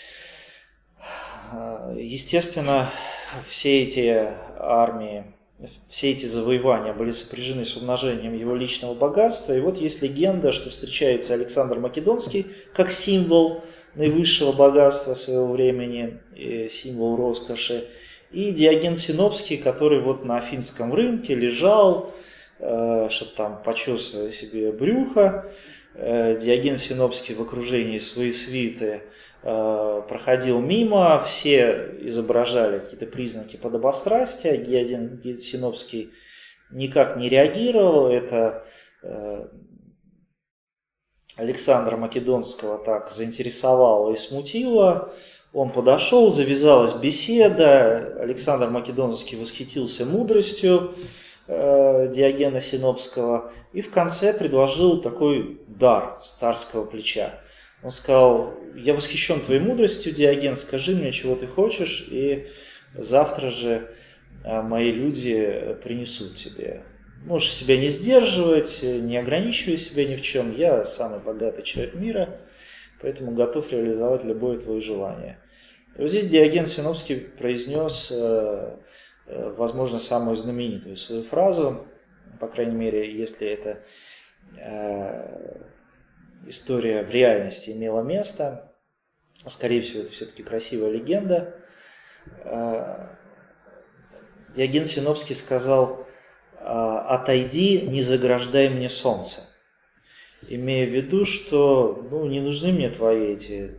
Естественно, все эти армии, все эти завоевания были сопряжены с умножением его личного богатства. И вот есть легенда, что встречается Александр Македонский как символ наивысшего богатства своего времени, символ роскоши, и Диоген Синопский, который вот на афинском рынке лежал, что-то там почесывая себе брюхо. Диоген Синопский в окружении своей свиты проходил мимо, все изображали какие-то признаки подобострастия, Диоген Синопский никак не реагировал, это Александра Македонского так заинтересовало и смутило. Он подошел, завязалась беседа, Александр Македонский восхитился мудростью э, Диогена Синопского и в конце предложил такой дар с царского плеча. Он сказал: я восхищен твоей мудростью, Диоген, скажи мне, чего ты хочешь, и завтра же мои люди принесут тебе. Можешь себя не сдерживать, не ограничивай себя ни в чем. Я самый богатый человек мира, поэтому готов реализовать любое твое желание. И вот здесь Диоген Синопский произнес, возможно, самую знаменитую свою фразу, по крайней мере, если эта история в реальности имела место. Скорее всего, это все-таки красивая легенда. Диоген Синопский сказал: «Отойди, не заграждай мне солнце», имея в виду, что ну, не нужны мне твои эти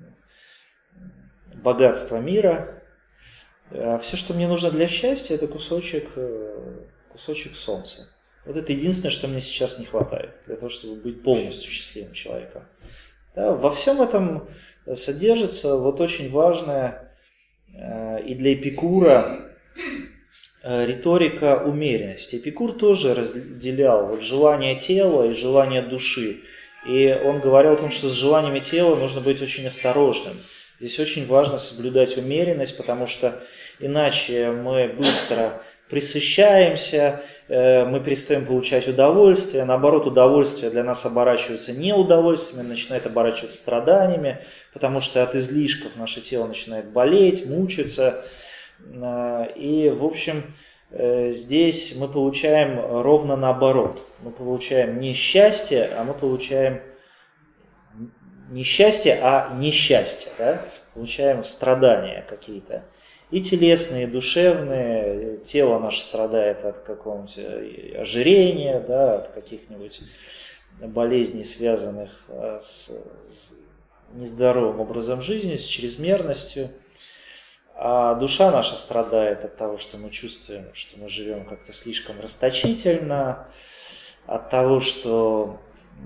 богатства мира. Все, что мне нужно для счастья, это кусочек, кусочек солнца. Вот это единственное, что мне сейчас не хватает для того, чтобы быть полностью счастливым человеком. Да, во всем этом содержится вот очень важная и для Эпикура риторика умеренности. Эпикур тоже разделял вот желание тела и желание души. И он говорил о том, что с желаниями тела нужно быть очень осторожным. Здесь очень важно соблюдать умеренность, потому что иначе мы быстро пресыщаемся, мы перестаем получать удовольствие. Наоборот, удовольствие для нас оборачивается неудовольствием, начинает оборачиваться страданиями, потому что от излишков наше тело начинает болеть, мучиться. И, в общем, здесь мы получаем ровно наоборот. Мы получаем не счастье, а мы получаем не счастье, а несчастье. Да? Получаем страдания какие-то. И телесные, и душевные. Тело наше страдает от какого-нибудь ожирения, да, от каких-нибудь болезней, связанных с, с нездоровым образом жизни, с чрезмерностью. А душа наша страдает от того, что мы чувствуем, что мы живем как-то слишком расточительно, от того, что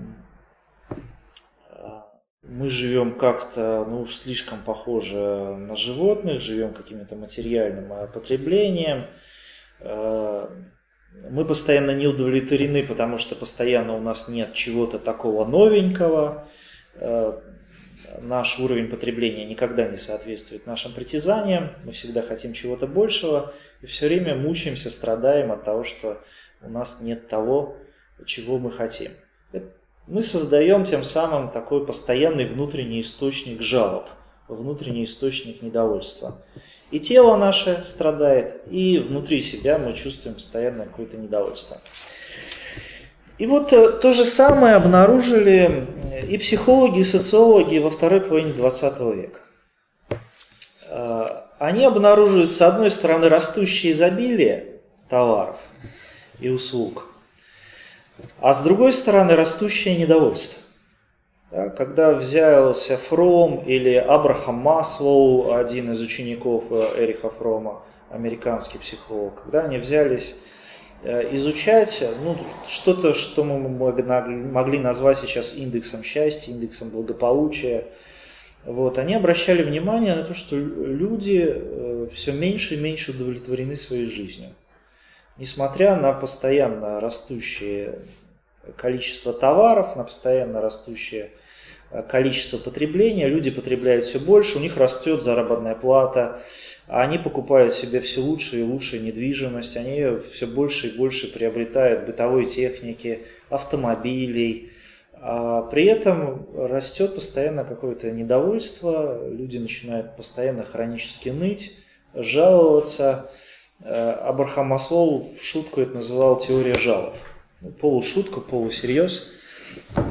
мы живем как-то ну, уж слишком похоже на животных, живем каким-то материальным потреблением. Мы постоянно не удовлетворены, потому что постоянно у нас нет чего-то такого новенького. Наш уровень потребления никогда не соответствует нашим притязаниям, мы всегда хотим чего-то большего, и все время мучаемся, страдаем от того, что у нас нет того, чего мы хотим. Мы создаем тем самым такой постоянный внутренний источник жалоб, внутренний источник недовольства. И тело наше страдает, и внутри себя мы чувствуем постоянно какое-то недовольство. И вот то же самое обнаружили и психологи, и социологи во второй половине двадцатого века. Они обнаруживают, с одной стороны, растущее изобилие товаров и услуг, а с другой стороны, растущее недовольство. Да, когда взялся Фром или Абрахам Маслоу, один из учеников Эриха Фрома, американский психолог, когда они взялись изучать ну, что-то, что мы могли назвать сейчас индексом счастья, индексом благополучия. Вот. Они обращали внимание на то, что люди все меньше и меньше удовлетворены своей жизнью. Несмотря на постоянно растущее количество товаров, на постоянно растущее количество потребления, люди потребляют все больше, у них растет заработная плата, они покупают себе все лучше и лучше недвижимость, они все больше и больше приобретают бытовой техники, автомобилей. А при этом растет постоянно какое-то недовольство, люди начинают постоянно хронически ныть, жаловаться. Абрахам Маслоу в шутку это называл теория жалоб. Полушутка, полусерьез.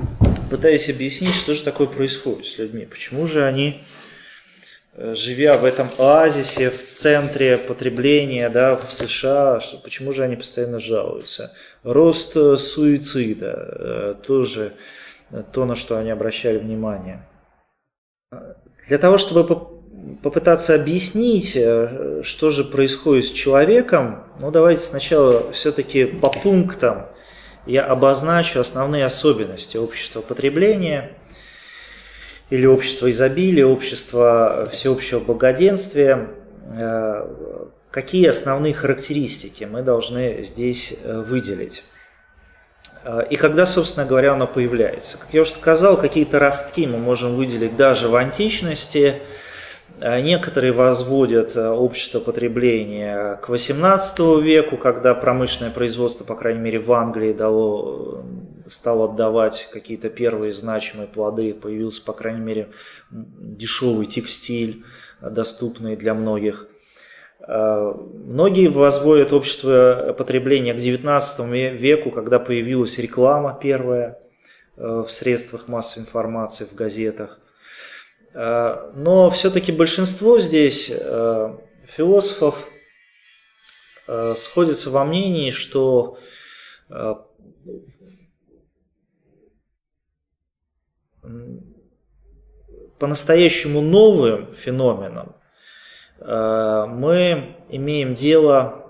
пытаясь объяснить, что же такое происходит с людьми, почему же они, живя в этом оазисе, в центре потребления, да, в США, что, почему же они постоянно жалуются. Рост суицида, тоже то, на что они обращали внимание. Для того, чтобы попытаться объяснить, что же происходит с человеком, ну давайте сначала все-таки по пунктам я обозначу основные особенности общества потребления или общества изобилия, общества всеобщего благоденствия. Какие основные характеристики мы должны здесь выделить? И когда, собственно говоря, оно появляется? Как я уже сказал, какие-то ростки мы можем выделить даже в античности. Некоторые возводят общество потребления к восемнадцатому веку, когда промышленное производство, по крайней мере в Англии, дало, стало отдавать какие-то первые значимые плоды, появился, по крайней мере, дешевый текстиль, доступный для многих. Многие возводят общество потребления к девятнадцатому веку, когда появилась реклама первая в средствах массовой информации, в газетах. Но все-таки большинство здесь философов сходятся во мнении, что по-настоящему новым феноменом мы имеем дело,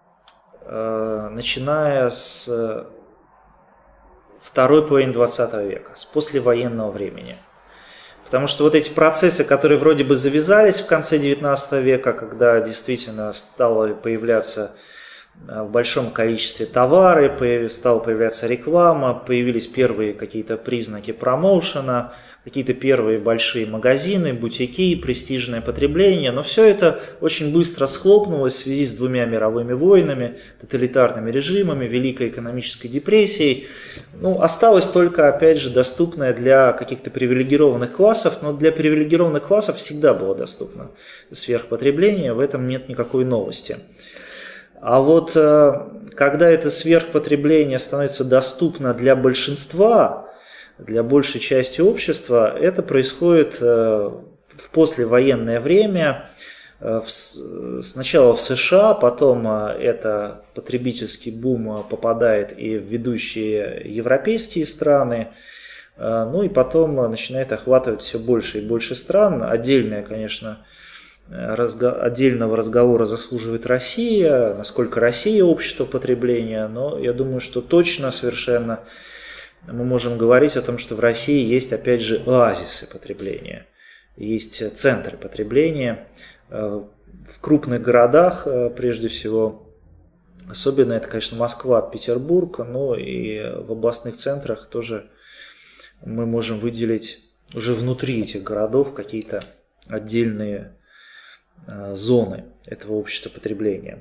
начиная с второй половины двадцатого века, с послевоенного времени. Потому что вот эти процессы, которые вроде бы завязались в конце девятнадцатого века, когда действительно стало появляться в большом количестве товары, стала появляться реклама, появились первые какие-то признаки промоушена, какие-то первые большие магазины, бутики, престижное потребление. Но все это очень быстро схлопнулось в связи с двумя мировыми войнами, тоталитарными режимами, Великой экономической депрессией. Ну, осталось только, опять же, доступное для каких-то привилегированных классов, но для привилегированных классов всегда было доступно сверхпотребление, в этом нет никакой новости. А вот когда это сверхпотребление становится доступно для большинства, для большей части общества, это происходит в послевоенное время, сначала в США, потом это потребительский бум попадает и в ведущие европейские страны, ну и потом начинает охватывать все больше и больше стран. Отдельная, конечно, Разго... отдельного разговора заслуживает Россия, насколько Россия общество потребления, но я думаю, что точно совершенно мы можем говорить о том, что в России есть, опять же, оазисы потребления, есть центры потребления в крупных городах, прежде всего, особенно это, конечно, Москва, Петербург, но и в областных центрах тоже мы можем выделить уже внутри этих городов какие-то отдельные зоны этого общества потребления.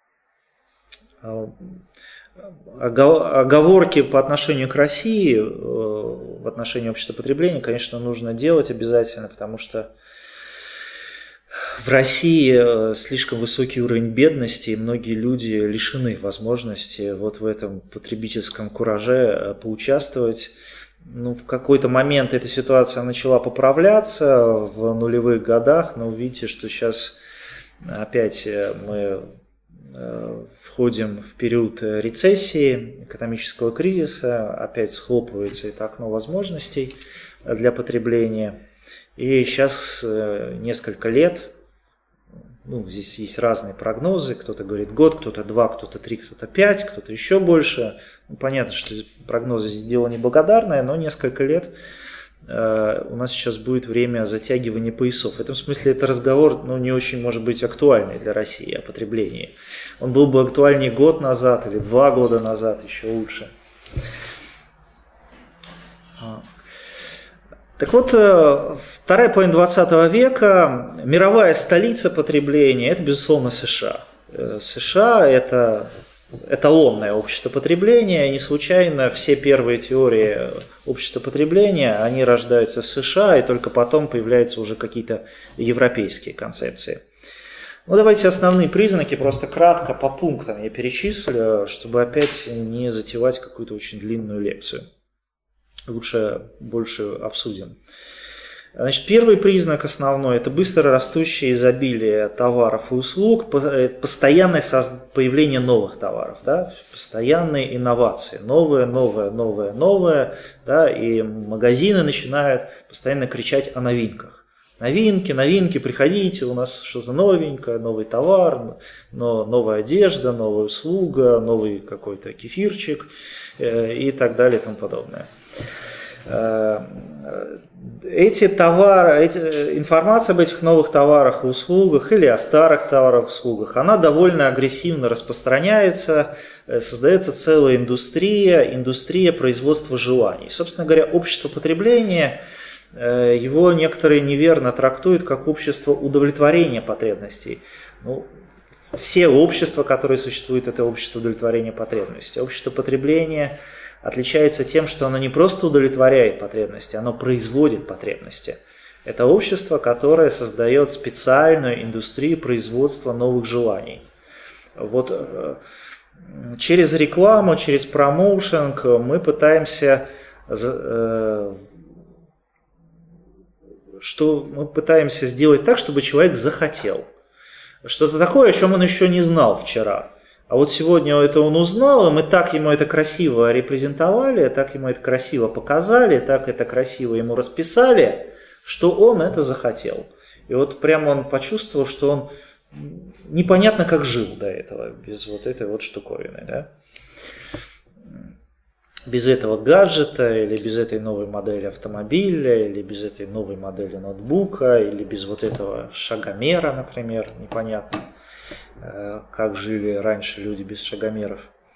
Оговорки по отношению к России, в отношении общества потребления, конечно, нужно делать обязательно, потому что в России слишком высокий уровень бедности, и многие люди лишены возможности вот в этом потребительском кураже поучаствовать. Ну, в какой-то момент эта ситуация начала поправляться в нулевых годах, но увидите, что сейчас опять мы входим в период рецессии, экономического кризиса, опять схлопывается это окно возможностей для потребления. И сейчас несколько лет, ну, здесь есть разные прогнозы, кто-то говорит год, кто-то два, кто-то три, кто-то пять, кто-то еще больше. Ну, понятно, что прогнозы здесь дело неблагодарное, но несколько лет э, у нас сейчас будет время затягивания поясов. В этом смысле это разговор, ну, не очень может быть актуальный для России о потреблении. Он был бы актуальнее год назад или два года назад, еще лучше. Так вот, вторая половина двадцатого века, мировая столица потребления, это, безусловно, США. США – это эталонное общество потребления, и не случайно все первые теории общества потребления, они рождаются в США, и только потом появляются уже какие-то европейские концепции. Ну, давайте основные признаки, просто кратко по пунктам я перечислю, чтобы опять не затевать какую-то очень длинную лекцию. лучше больше обсудим. Значит, первый признак основной – это быстро растущее изобилие товаров и услуг, постоянное появление новых товаров, да, постоянные инновации, новое, новое, новое, новое, да, и магазины начинают постоянно кричать о новинках. Новинки, новинки, приходите, у нас что-то новенькое, новый товар, но новая одежда, новая услуга, новый какой-то кефирчик и так далее и тому подобное. Эти товары, эти, информация об этих новых товарах и услугах или о старых товарах и услугах, она довольно агрессивно распространяется, создается целая индустрия, индустрия производства желаний. Собственно говоря, общество потребления, его некоторые неверно трактуют как общество удовлетворения потребностей. Ну, все общества, которые существуют, это общество удовлетворения потребностей. Общество потребления отличается тем, что оно не просто удовлетворяет потребности, оно производит потребности. Это общество, которое создает специальную индустрию производства новых желаний. Вот через рекламу, через промоушинг мы пытаемся, что мы пытаемся сделать так, чтобы человек захотел. Что-то такое, о чем он еще не знал вчера. А вот сегодня это он узнал, и мы так ему это красиво репрезентовали, так ему это красиво показали, так это красиво ему расписали, что он это захотел. И вот прямо он почувствовал, что он непонятно как жил до этого, без вот этой вот штуковины, да? Без этого гаджета, или без этой новой модели автомобиля, или без этой новой модели ноутбука, или без вот этого шагомера, например, непонятно, как жили раньше люди без шагомеров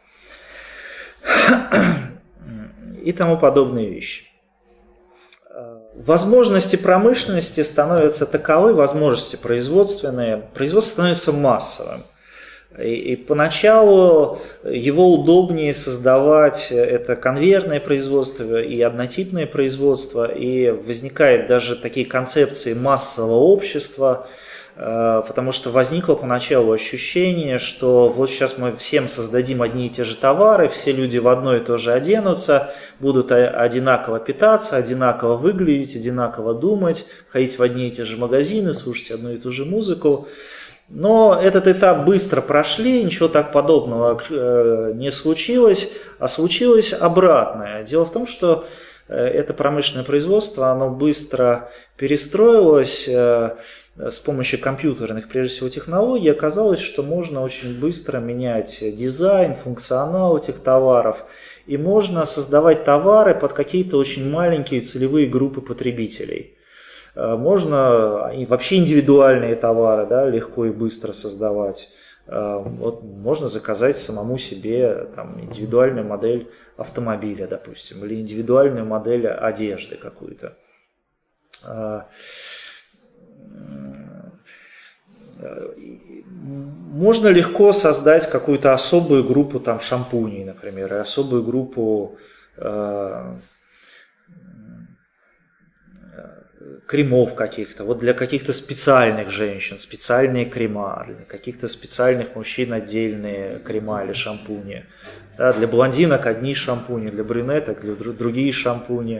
и тому подобные вещи. Возможности промышленности становятся таковы, возможности производственные, производство становится массовым. И, и поначалу его удобнее создавать это конвейерное производство и однотипное производство, и возникают даже такие концепции массового общества, потому что возникло поначалу ощущение, что вот сейчас мы всем создадим одни и те же товары, все люди в одно и то же оденутся, будут одинаково питаться, одинаково выглядеть, одинаково думать, ходить в одни и те же магазины, слушать одну и ту же музыку. Но этот этап быстро прошли, ничего так подобного не случилось, а случилось обратное. Дело в том, что это промышленное производство, оно быстро перестроилось с помощью компьютерных, прежде всего, технологий. Оказалось, что можно очень быстро менять дизайн, функционал этих товаров, и можно создавать товары под какие-то очень маленькие целевые группы потребителей. Можно и вообще индивидуальные товары, да, легко и быстро создавать. Вот можно заказать самому себе там, индивидуальную модель автомобиля, допустим, или индивидуальную модель одежды какую-то. Можно легко создать какую-то особую группу там, шампуней, например, и особую группу кремов каких-то, вот для каких-то специальных женщин, специальные крема, для каких-то специальных мужчин отдельные крема или шампуни. Да, для блондинок одни шампуни, для брюнеток для другие шампуни.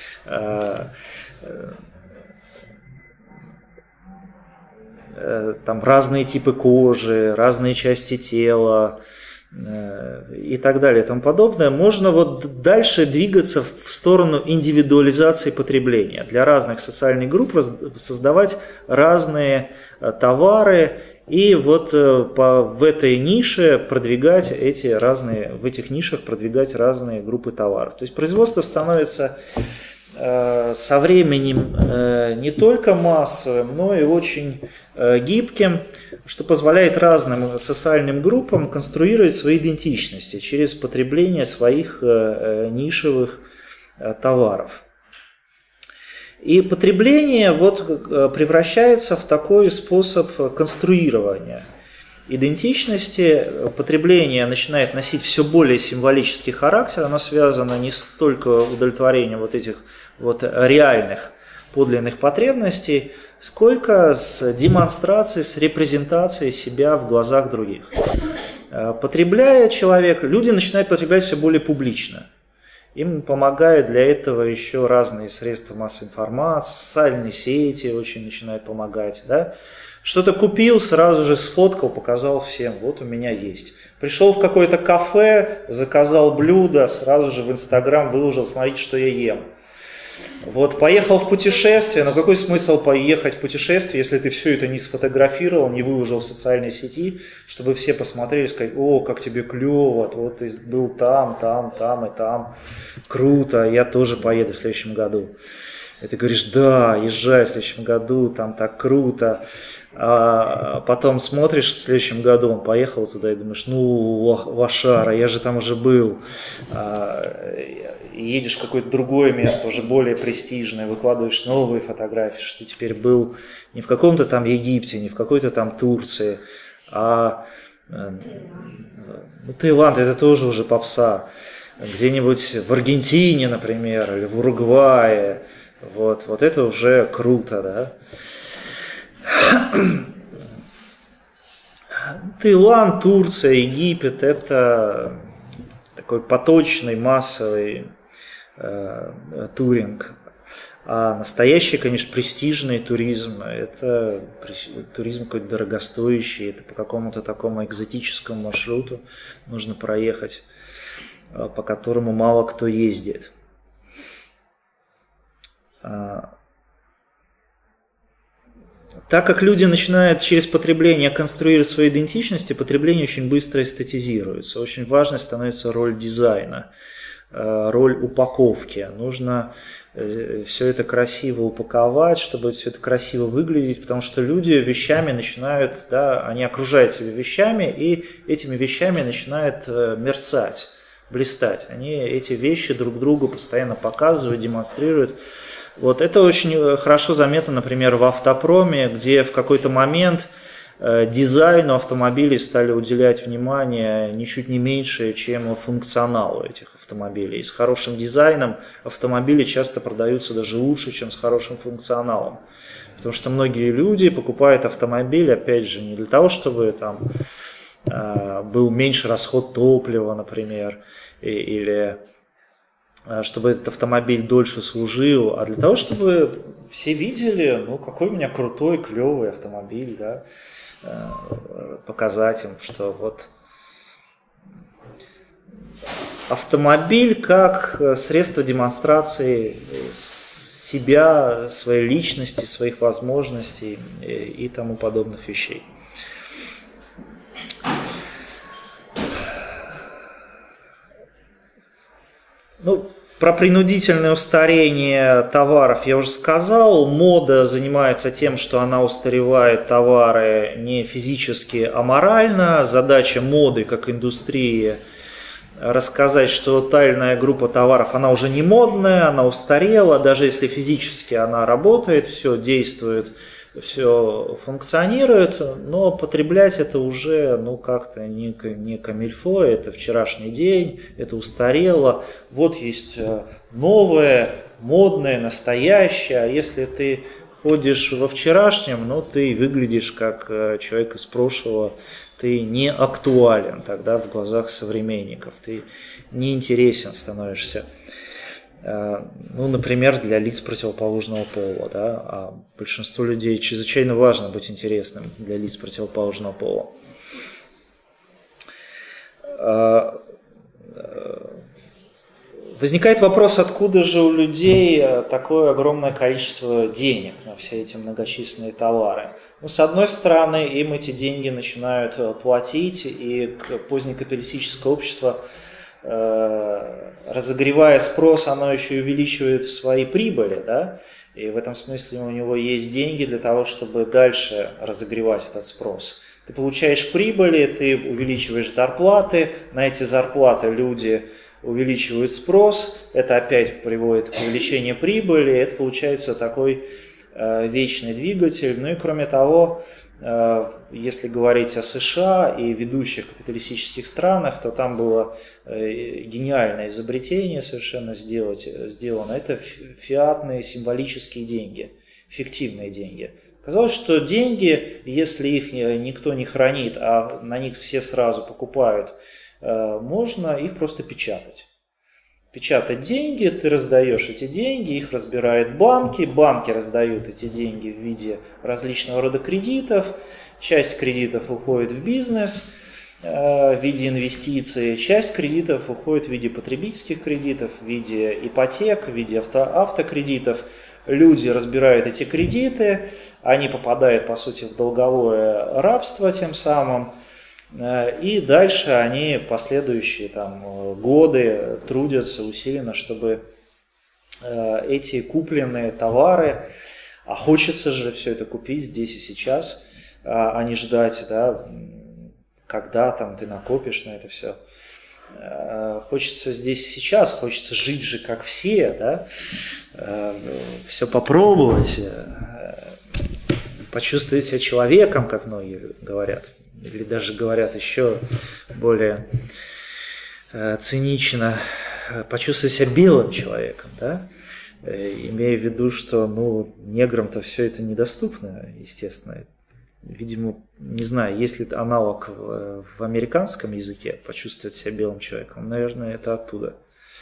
Там разные типы кожи, разные части тела и так далее и тому подобное. Можно вот дальше двигаться в сторону индивидуализации потребления. Для разных социальных групп создавать разные товары и вот по, в этой нише продвигать эти разные, в этих нишах продвигать разные группы товаров. То есть производство становится со временем не только массовым, но и очень гибким, что позволяет разным социальным группам конструировать свои идентичности через потребление своих нишевых товаров. И потребление вот превращается в такой способ конструирования идентичности. Потребление начинает носить все более символический характер, оно связано не столько удовлетворением вот этих вот реальных подлинных потребностей, сколько с демонстрацией, с репрезентацией себя в глазах других. Потребляя человек, люди начинают потреблять все более публично. Им помогают для этого еще разные средства массовой информации, социальные сети очень начинают помогать. Да? Что-то купил, сразу же сфоткал, показал всем, вот у меня есть. Пришел в какое-то кафе, заказал блюдо, сразу же в Инстаграм выложил, смотрите, что я ем. Вот, поехал в путешествие, но какой смысл поехать в путешествие, если ты все это не сфотографировал, не выложил в социальной сети, чтобы все посмотрели и сказали, о, как тебе клево, вот ты был там, там, там и там, круто, я тоже поеду в следующем году. И ты говоришь, да, езжай в следующем году, там так круто. А потом смотришь, в следующем году он поехал туда и думаешь, ну, лошара, я же там уже был. А, едешь в какое-то другое место, уже более престижное, выкладываешь новые фотографии, что ты теперь был не в каком-то там Египте, не в какой-то там Турции, а ну, Таиланд, это тоже уже попса. Где-нибудь в Аргентине, например, или в Уругвае. Вот, вот это уже круто, да. Таиланд, Турция, Египет – это такой поточный, массовый э, туринг. А настоящий, конечно, престижный туризм – это туризм какой-то дорогостоящий, это по какому-то такому экзотическому маршруту нужно проехать, по которому мало кто ездит. Так как люди начинают через потребление конструировать свои идентичности, потребление очень быстро эстетизируется. Очень важной становится роль дизайна, роль упаковки. Нужно все это красиво упаковать, чтобы все это красиво выглядеть, потому что люди вещами начинают, да, они окружают себя вещами, и этими вещами начинают мерцать, блистать. Они эти вещи друг другу постоянно показывают, демонстрируют. Вот это очень хорошо заметно, например, в автопроме, где в какой-то момент э, дизайну автомобилей стали уделять внимание ничуть не меньше, чем функционалу этих автомобилей. И с хорошим дизайном автомобили часто продаются даже лучше, чем с хорошим функционалом. Потому что многие люди покупают автомобиль, опять же, не для того, чтобы там э, был меньше расход топлива, например, и, или... чтобы этот автомобиль дольше служил, а для того, чтобы все видели, ну, какой у меня крутой, клевый автомобиль, да, показать им, что вот автомобиль как средство демонстрации себя, своей личности, своих возможностей и тому подобных вещей. Ну, про принудительное устарение товаров я уже сказал. Мода занимается тем, что она устаревает товары не физически, а морально. Задача моды как индустрии рассказать, что та или иная группа товаров, она уже не модная, она устарела. Даже если физически она работает, все действует, все функционирует, но потреблять это уже, ну, как-то не, не камильфо, это вчерашний день, это устарело. Вот есть новое, модное, настоящее, а если ты ходишь во вчерашнем, ну, ты выглядишь как человек из прошлого, ты не актуален тогда в глазах современников, ты неинтересен становишься. Ну, например, для лиц противоположного пола, да, а большинству людей чрезвычайно важно быть интересным для лиц противоположного пола. Возникает вопрос, откуда же у людей такое огромное количество денег на все эти многочисленные товары. Ну, с одной стороны, им эти деньги начинают платить, и позднекапиталистическое общество, разогревая спрос, оно еще и увеличивает свои прибыли, да? И в этом смысле у него есть деньги для того, чтобы дальше разогревать этот спрос. Ты получаешь прибыли, ты увеличиваешь зарплаты, на эти зарплаты люди увеличивают спрос, это опять приводит к увеличению прибыли, это получается такой э, вечный двигатель. Ну и кроме того, если говорить о США и ведущих капиталистических странах, то там было гениальное изобретение совершенно сделать, сделано. Это фиатные символические деньги, фиктивные деньги. Казалось, что деньги, если их никто не хранит, а на них все сразу покупают, можно их просто печатать. печатать деньги, ты раздаешь эти деньги, их разбирают банки, банки раздают эти деньги в виде различного рода кредитов, часть кредитов уходит в бизнес в виде инвестиций, часть кредитов уходит в виде потребительских кредитов, в виде ипотек, в виде авто, автокредитов. Люди разбирают эти кредиты, они попадают, по сути, в долговое рабство тем самым, и дальше они последующие там, годы трудятся усиленно, чтобы эти купленные товары, а хочется же все это купить здесь и сейчас, а не ждать, да, когда там ты накопишь на это все. Хочется здесь и сейчас, хочется жить же как все, да, все попробовать, почувствовать себя человеком, как многие говорят, или даже говорят еще более цинично, почувствовать себя белым человеком, да, имея в виду, что, ну, неграм-то все это недоступно, естественно. Видимо, не знаю, есть ли аналог в, в американском языке почувствовать себя белым человеком. Наверное, это оттуда.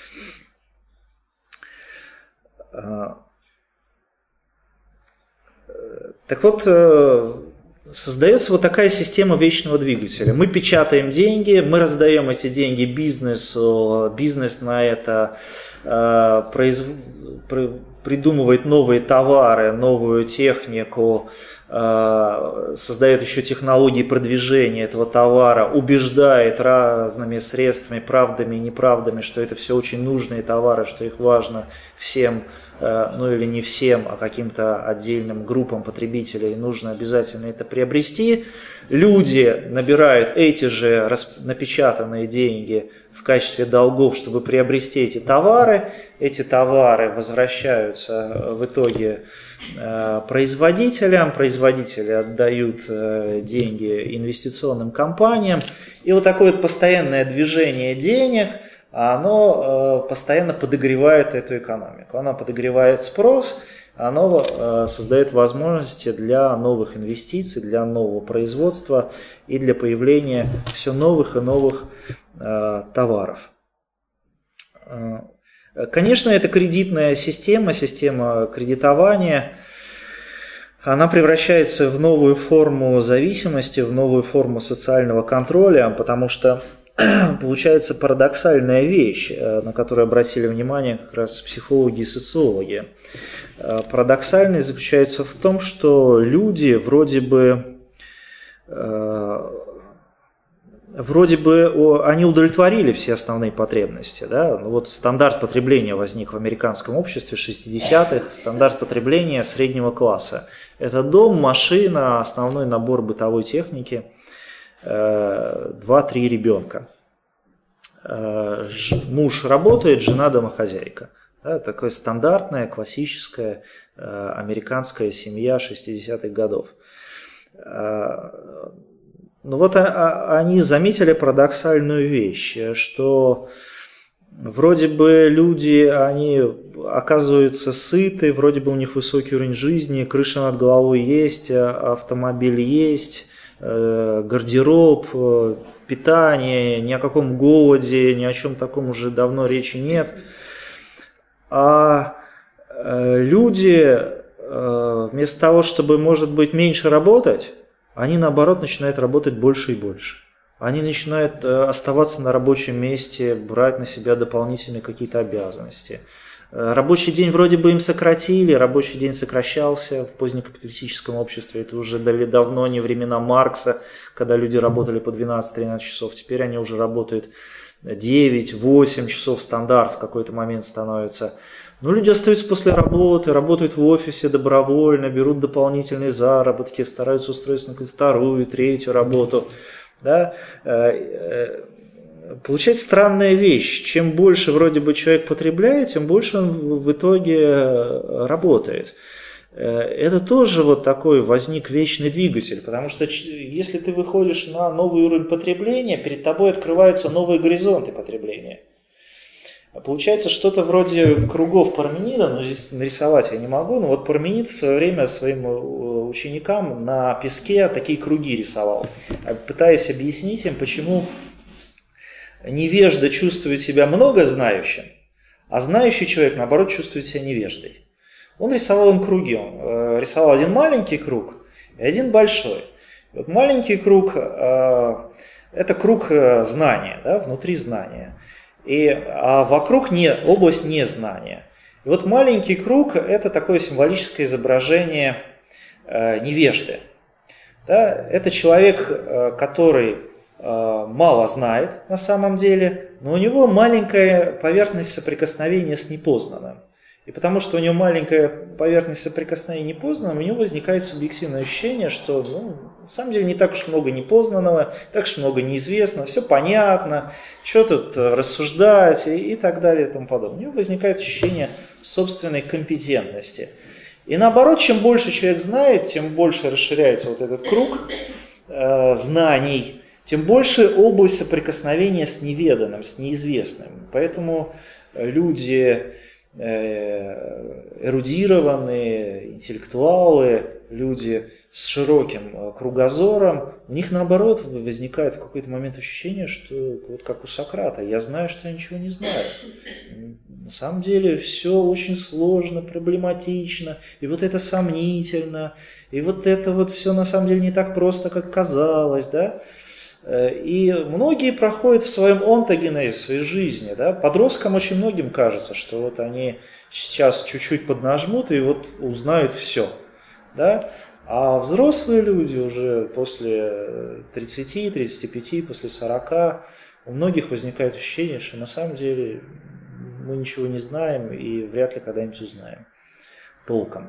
Так вот, создается вот такая система вечного двигателя. Мы печатаем деньги, мы раздаем эти деньги бизнесу, бизнес на это произ... придумывает новые товары, новую технику, создает еще технологии продвижения этого товара, убеждает разными средствами, правдами и неправдами, что это все очень нужные товары, что их важно всем, ну или не всем, а каким-то отдельным группам потребителей нужно обязательно это приобрести. Люди набирают эти же напечатанные деньги в качестве долгов, чтобы приобрести эти товары. Эти товары возвращаются в итоге производителям, производители отдают деньги инвестиционным компаниям. И вот такое вот постоянное движение денег, оно постоянно подогревает эту экономику. Оно подогревает спрос, оно создает возможности для новых инвестиций, для нового производства и для появления все новых и новых товаров. Конечно, эта кредитная система, система кредитования, она превращается в новую форму зависимости, в новую форму социального контроля, потому что получается парадоксальная вещь, на которую обратили внимание как раз психологи и социологи. Парадоксальность заключается в том, что люди вроде бы, вроде бы они удовлетворили все основные потребности. Да? Вот стандарт потребления возник в американском обществе шестидесятых, стандарт потребления среднего класса. Это дом, машина, основной набор бытовой техники, два-три ребенка. Муж работает, жена домохозяйка. Да, такая стандартная, классическая американская семья шестидесятых годов. Ну вот они заметили парадоксальную вещь, что вроде бы люди, они оказываются сыты, вроде бы у них высокий уровень жизни, крыша над головой есть, автомобиль есть, гардероб, питание, ни о каком голоде, ни о чем таком уже давно речи нет. А люди вместо того, чтобы, может быть, меньше работать, они наоборот начинают работать больше и больше. Они начинают оставаться на рабочем месте, брать на себя дополнительные какие-то обязанности. Рабочий день вроде бы им сократили, рабочий день сокращался в позднекапиталистическом обществе. Это уже давно не времена Маркса, когда люди работали по двенадцать-тринадцать часов. Теперь они уже работают девять-восемь часов, стандарт в какой-то момент становится. Но люди остаются после работы, работают в офисе добровольно, берут дополнительные заработки, стараются устроиться на какую-то вторую, третью работу. Да? Получается странная вещь. Чем больше вроде бы человек потребляет, тем больше он в итоге работает. Это тоже вот такой возник вечный двигатель, потому что если ты выходишь на новый уровень потребления, перед тобой открываются новые горизонты потребления. Получается что-то вроде кругов Парменида, но здесь нарисовать я не могу, но вот Парменид в свое время своим ученикам на песке такие круги рисовал, пытаясь объяснить им, почему невежда чувствует себя многознающим, А знающий человек, наоборот, чувствует себя невеждой. Он рисовал им круги. Он рисовал один маленький круг и один большой. И вот маленький круг – это круг знания, да, внутри знания. И, а вокруг не, область незнания. И вот маленький круг – это такое символическое изображение э, невежды. Да? Это человек, э, который э, мало знает на самом деле, но у него маленькая поверхность соприкосновения с непознанным. И потому что у него маленькая поверхность соприкосновения с непознанным, у него возникает субъективное ощущение, что ну, на самом деле не так уж много непознанного, не так уж много неизвестного, все понятно, что тут рассуждать и, и так далее и тому подобное. У него возникает ощущение собственной компетентности. И наоборот, чем больше человек знает, тем больше расширяется вот этот круг э, знаний, тем больше область соприкосновения с неведанным, с неизвестным. Поэтому люди эрудированные, интеллектуалы, люди с широким кругозором, у них наоборот возникает в какой-то момент ощущение, что вот как у Сократа, я знаю, что я ничего не знаю. На самом деле все очень сложно, проблематично, и вот это сомнительно, и вот это вот все на самом деле не так просто, как казалось, да. И многие проходят в своем онтогенезе, в своей жизни. Да? Подросткам очень многим кажется, что вот они сейчас чуть-чуть поднажмут и вот узнают все. Да? А взрослые люди уже после тридцати, тридцати пяти, после сорока, у многих возникает ощущение, что на самом деле мы ничего не знаем и вряд ли когда-нибудь узнаем толком.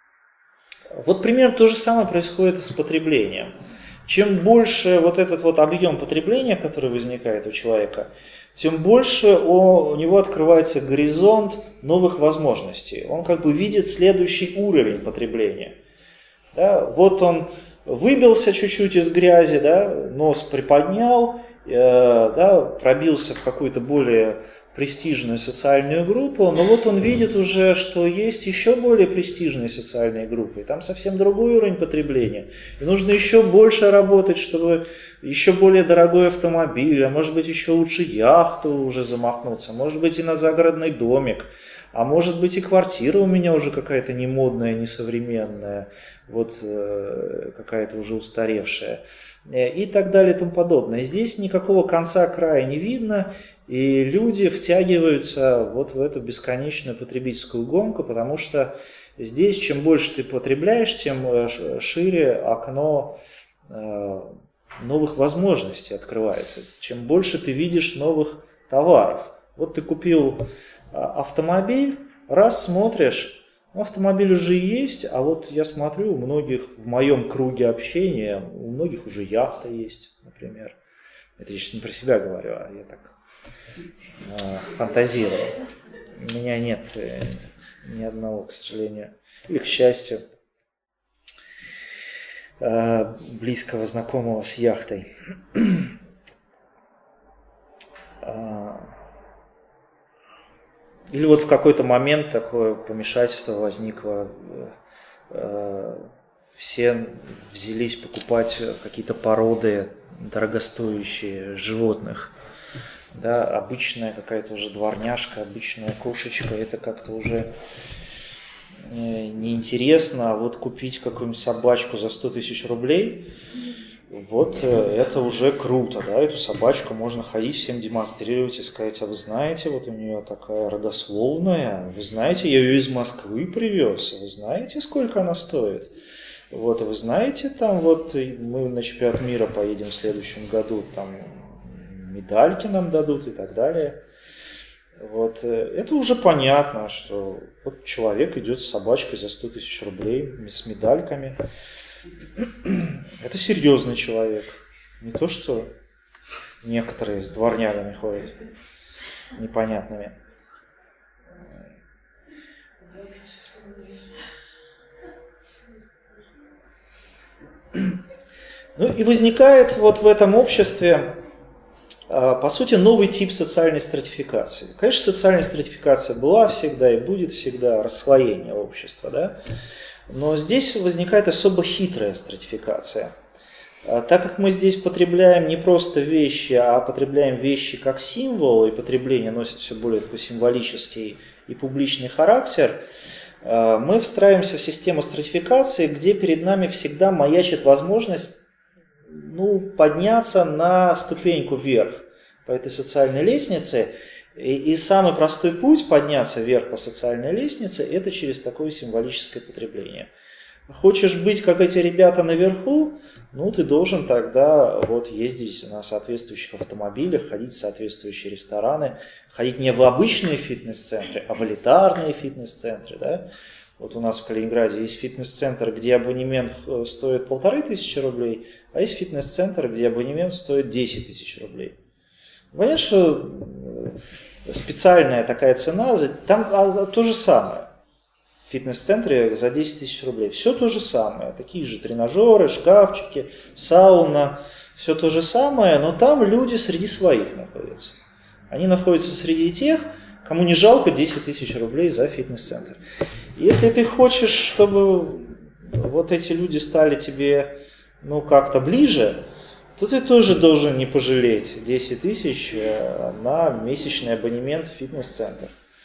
Вот примерно то же самое происходит с потреблением. Чем больше вот этот вот объем потребления, который возникает у человека, тем больше у него открывается горизонт новых возможностей. Он как бы видит следующий уровень потребления. Да, вот он выбился чуть-чуть из грязи, да, нос приподнял, э, да, пробился в какую-то более престижную социальную группу, но вот он видит уже, что есть еще более престижные социальные группы, и там совсем другой уровень потребления. И нужно еще больше работать, чтобы еще более дорогой автомобиль, а может быть еще лучше яхту уже замахнуться, может быть и на загородный домик, а может быть и квартира у меня уже какая-то не модная, не современная, вот э, какая-то уже устаревшая, и так далее и тому подобное. Здесь никакого конца края не видно, и люди втягиваются вот в эту бесконечную потребительскую гонку, потому что здесь чем больше ты потребляешь, тем шире окно э, новых возможностей открывается, чем больше ты видишь новых товаров. Вот ты купил автомобиль, раз смотришь, автомобиль уже есть, а вот я смотрю, у многих в моем круге общения, у многих уже яхта есть, например. Это я сейчас не про себя говорю, а я так э, фантазирую. У меня нет э, ни одного, к сожалению, или к счастью, э, близкого знакомого с яхтой. Или вот в какой-то момент такое помешательство возникло, все взялись покупать какие-то породы дорогостоящие животных. Да, обычная какая-то уже дворняжка, обычная кошечка, это как-то уже неинтересно, а вот купить какую-нибудь собачку за сто тысяч рублей, вот это уже круто, да, эту собачку можно ходить, всем демонстрировать и сказать, а вы знаете, вот у нее такая родословная, вы знаете, я ее из Москвы привез, вы знаете, сколько она стоит? Вот, вы знаете, там вот мы на чемпионат мира поедем в следующем году, там медальки нам дадут и так далее. Вот, это уже понятно, что вот человек идет с собачкой за сто тысяч рублей, с медальками. Это серьезный человек. Не то, что некоторые с дворнягами ходят непонятными. Ну и возникает вот в этом обществе, по сути, новый тип социальной стратификации. Конечно, социальная стратификация была всегда и будет всегда, расслоение общества, да? Но здесь возникает особо хитрая стратификация. Так как мы здесь потребляем не просто вещи, а потребляем вещи как символ, и потребление носит все более такой символический и публичный характер, мы встраиваемся в систему стратификации, где перед нами всегда маячит возможность, ну, подняться на ступеньку вверх по этой социальной лестнице. И, и самый простой путь подняться вверх по социальной лестнице – это через такое символическое потребление. Хочешь быть, как эти ребята наверху, ну, ты должен тогда вот ездить на соответствующих автомобилях, ходить в соответствующие рестораны, ходить не в обычные фитнес-центры, а в элитарные фитнес-центры. Да? Вот у нас в Калининграде есть фитнес-центр, где абонемент стоит полторы тысячи рублей, а есть фитнес-центр, где абонемент стоит десять тысяч рублей. Понятно, что специальная такая цена, там то же самое. В фитнес-центре за десять тысяч рублей. Все то же самое. Такие же тренажеры, шкафчики, сауна. Все то же самое, но там люди среди своих находятся. Они находятся среди тех, кому не жалко десять тысяч рублей за фитнес-центр. Если ты хочешь, чтобы вот эти люди стали тебе, ну, как-то ближе, то ты тоже должен не пожалеть десять тысяч на месячный абонемент в фитнес-центр.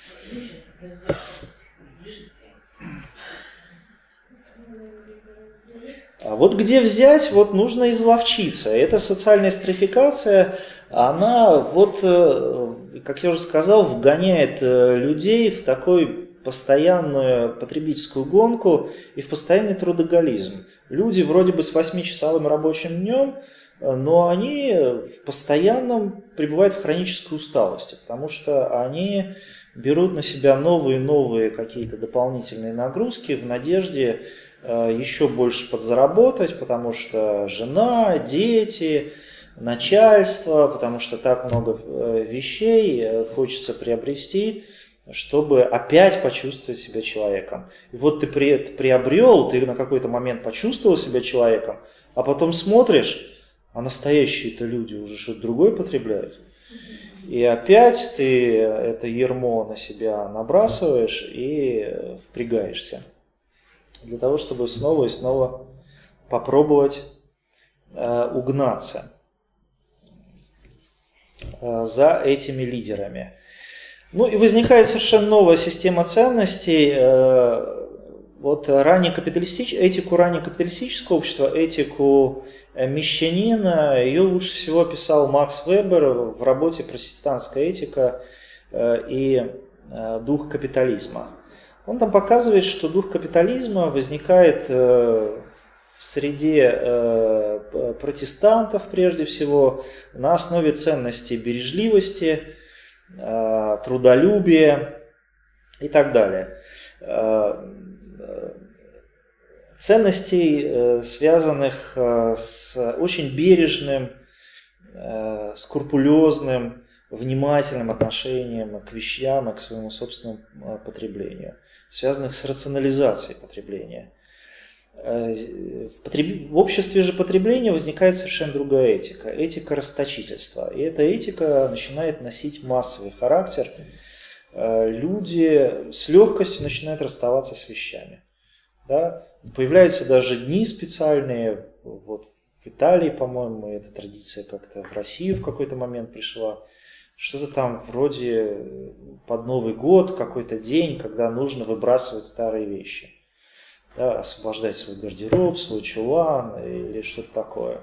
А вот где взять, вот нужно изловчиться. Эта социальная стратификация, она, вот, как я уже сказал, вгоняет людей в такой постоянную потребительскую гонку и в постоянный трудоголизм. Люди вроде бы с восьмичасовым рабочим днем, но они постоянно пребывают в хронической усталости, потому что они берут на себя новые и новые какие-то дополнительные нагрузки в надежде еще больше подзаработать, потому что жена, дети, начальство, потому что так много вещей хочется приобрести, чтобы опять почувствовать себя человеком. И вот ты приобрел, ты на какой-то момент почувствовал себя человеком, а потом смотришь, а настоящие-то люди уже что-то другое потребляют. И опять ты это ярмо на себя набрасываешь и впрягаешься. Для того, чтобы снова и снова попробовать э, угнаться э, за этими лидерами. Ну и возникает совершенно новая система ценностей. Э, вот раннекапиталистич... этику раннекапиталистического общества, этику мещанина, ее лучше всего описал Макс Вебер в работе «Протестантская этика и дух капитализма». Он там показывает, что дух капитализма возникает в среде протестантов прежде всего на основе ценностей бережливости, трудолюбия и так далее. Ценностей, связанных с очень бережным, скрупулезным, внимательным отношением к вещам и к своему собственному потреблению, связанных с рационализацией потребления. В, потреб... в обществе же потребления возникает совершенно другая этика, этика расточительства. И эта этика начинает носить массовый характер. Люди с легкостью начинают расставаться с вещами. Да? Появляются даже дни специальные, вот в Италии, по-моему, эта традиция как-то в Россию в какой-то момент пришла. Что-то там вроде под Новый год, какой-то день, когда нужно выбрасывать старые вещи. Да, освобождать свой гардероб, свой чулан или что-то такое.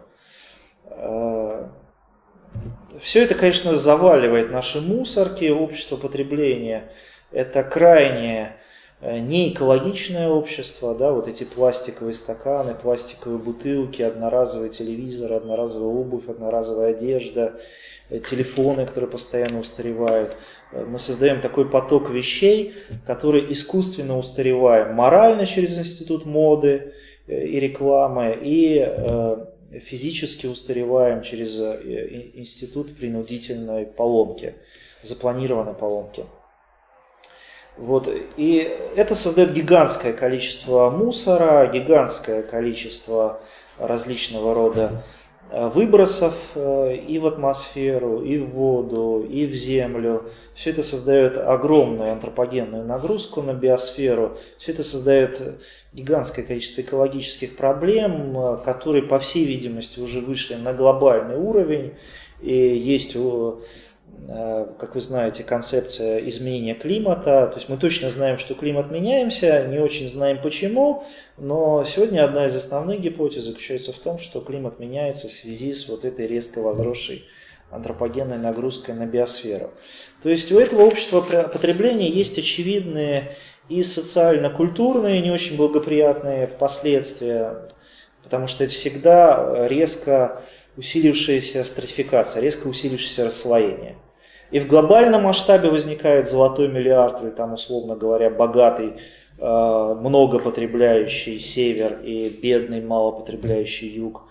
Все это, конечно, заваливает наши мусорки, общество потребления. Это крайне неэкологичное общество, да, вот эти пластиковые стаканы, пластиковые бутылки, одноразовый телевизор, одноразовая обувь, одноразовая одежда, телефоны, которые постоянно устаревают. Мы создаем такой поток вещей, который искусственно устареваем морально через институт моды и рекламы, и физически устареваем через институт принудительной поломки, запланированной поломки. Вот. И это создает гигантское количество мусора, гигантское количество различного рода выбросов и в атмосферу, и в воду, и в землю. Все это создает огромную антропогенную нагрузку на биосферу. Все это создает гигантское количество экологических проблем, которые, по всей видимости, уже вышли на глобальный уровень. И есть, как вы знаете, концепция изменения климата. То есть мы точно знаем, что климат меняется, не очень знаем почему, но сегодня одна из основных гипотез заключается в том, что климат меняется в связи с вот этой резко возросшей антропогенной нагрузкой на биосферу. То есть у этого общества потребления есть очевидные и социально-культурные, не очень благоприятные последствия, потому что это всегда резко усилившаяся стратификация, резко усилившееся расслоение. И в глобальном масштабе возникает золотой миллиард, или там, условно говоря, богатый, многопотребляющий север и бедный, малопотребляющий юг.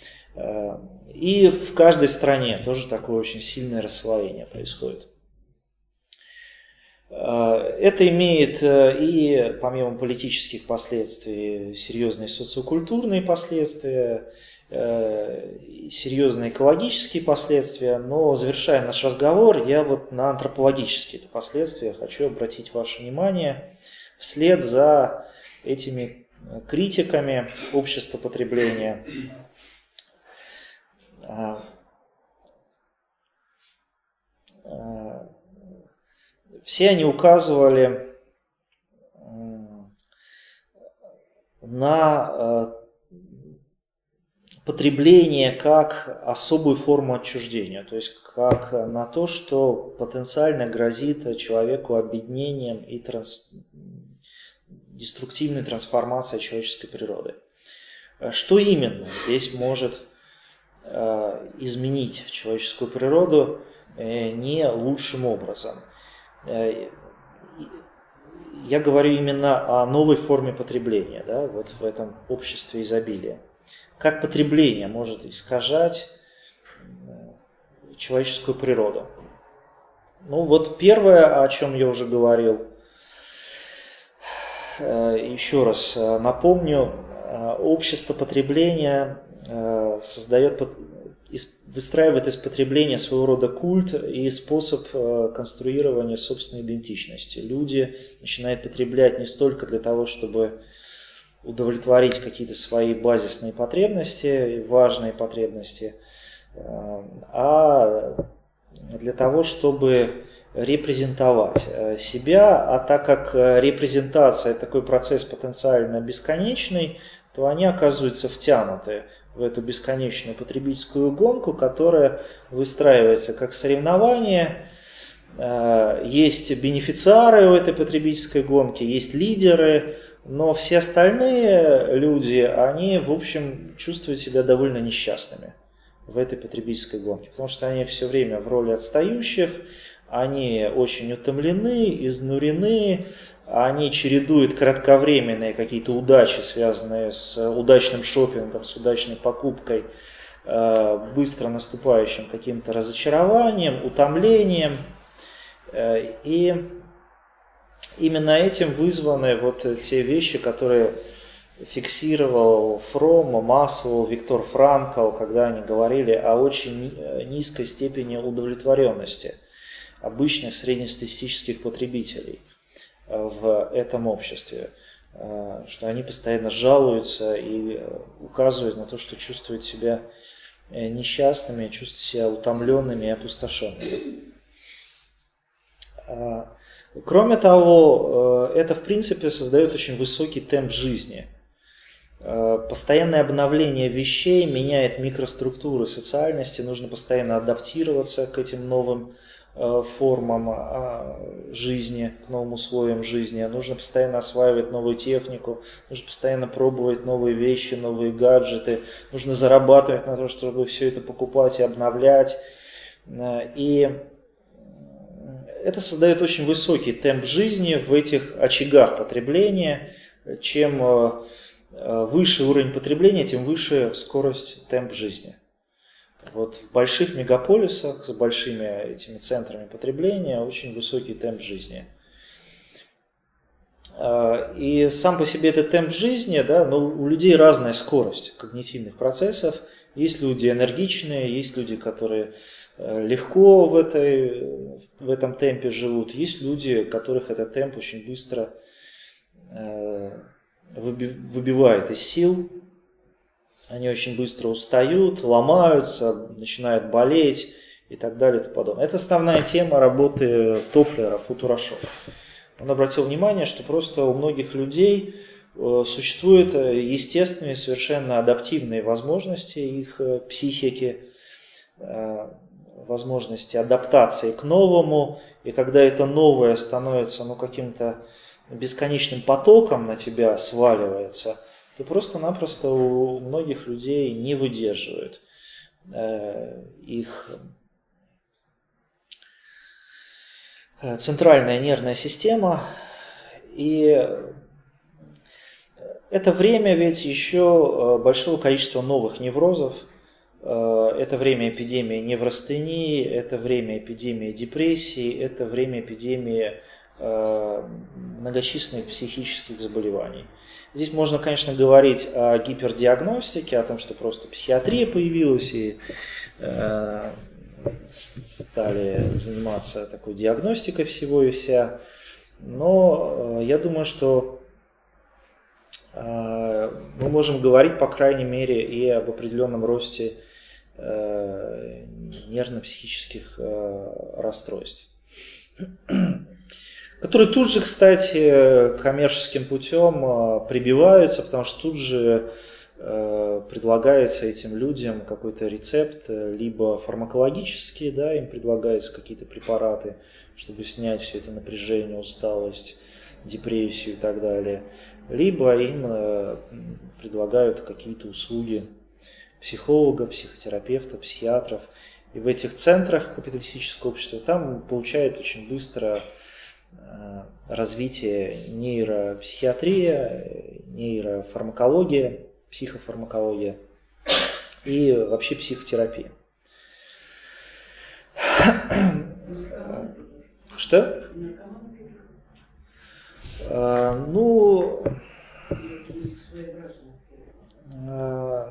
И в каждой стране тоже такое очень сильное расслоение происходит. Это имеет и, помимо политических последствий, серьезные социокультурные последствия, серьезные экологические последствия, но, завершая наш разговор, я вот на антропологические последствия хочу обратить ваше внимание вслед за этими критиками общества потребления. Все они указывали на потребление как особую форму отчуждения, то есть как на то, что потенциально грозит человеку обеднением и транс... деструктивной трансформацией человеческой природы. Что именно здесь может э, изменить человеческую природу э, не лучшим образом? Э, я говорю именно о новой форме потребления, да, вот в этом обществе изобилия. Как потребление может искажать человеческую природу? Ну вот первое, о чем я уже говорил, еще раз напомню, общество потребления создает, выстраивает из потребления своего рода культ и способ конструирования собственной идентичности. Люди начинают потреблять не столько для того, чтобы удовлетворить какие-то свои базисные потребности, важные потребности, а для того, чтобы репрезентовать себя. А так как репрезентация – такой процесс потенциально бесконечный, то они оказываются втянуты в эту бесконечную потребительскую гонку, которая выстраивается как соревнование. Есть бенефициары у этой потребительской гонки, есть лидеры, но все остальные люди, они, в общем, чувствуют себя довольно несчастными в этой потребительской гонке, потому что они все время в роли отстающих, они очень утомлены, изнурены, они чередуют кратковременные какие-то удачи, связанные с удачным шопингом, с удачной покупкой, быстро наступающим каким-то разочарованием, утомлением. И именно этим вызваны вот те вещи, которые фиксировал Фром, Маслоу, Виктор Франкл, когда они говорили о очень низкой степени удовлетворенности обычных среднестатистических потребителей в этом обществе, что они постоянно жалуются и указывают на то, что чувствуют себя несчастными, чувствуют себя утомленными и опустошенными. Кроме того, это в принципе создает очень высокий темп жизни. Постоянное обновление вещей меняет микроструктуры социальности, нужно постоянно адаптироваться к этим новым формам жизни, к новым условиям жизни. Нужно постоянно осваивать новую технику, нужно постоянно пробовать новые вещи, новые гаджеты, нужно зарабатывать на то, чтобы все это покупать и обновлять. И это создает очень высокий темп жизни в этих очагах потребления. Чем выше уровень потребления, тем выше скорость, темп жизни. Вот в больших мегаполисах с большими этими центрами потребления очень высокий темп жизни. И сам по себе этот темп жизни, да, но у людей разная скорость когнитивных процессов. Есть люди энергичные, есть люди, которые легко в, этой, в этом темпе живут. Есть люди, которых этот темп очень быстро выбивает из сил. Они очень быстро устают, ломаются, начинают болеть и так далее и тому подобное. Это основная тема работы Тофлера, Футурашоп. Он обратил внимание, что просто у многих людей существуют естественные, совершенно адаптивные возможности их психики, возможности адаптации к новому, и когда это новое становится ну, каким-то бесконечным потоком на тебя сваливается, то просто-напросто у многих людей не выдерживает их центральная нервная система. И это время ведь еще большого количества новых неврозов. Это время эпидемии неврастении, это время эпидемии депрессии, это время эпидемии многочисленных психических заболеваний. Здесь можно, конечно, говорить о гипердиагностике, о том, что просто психиатрия появилась и э, стали заниматься такой диагностикой всего и вся. Но э, я думаю, что э, мы можем говорить, по крайней мере, и об определенном росте э, нервно-психических э, расстройств, которые тут же, кстати, коммерческим путем прибиваются, потому что тут же предлагается этим людям какой-то рецепт, либо фармакологический, да, им предлагаются какие-то препараты, чтобы снять все это напряжение, усталость, депрессию и так далее, либо им предлагают какие-то услуги психолога, психотерапевта, психиатров. И в этих центрах капиталистического общества там получают очень быстро развитие нейропсихиатрия, нейрофармакология, психофармакология и вообще психотерапия. Что? А, ну, а,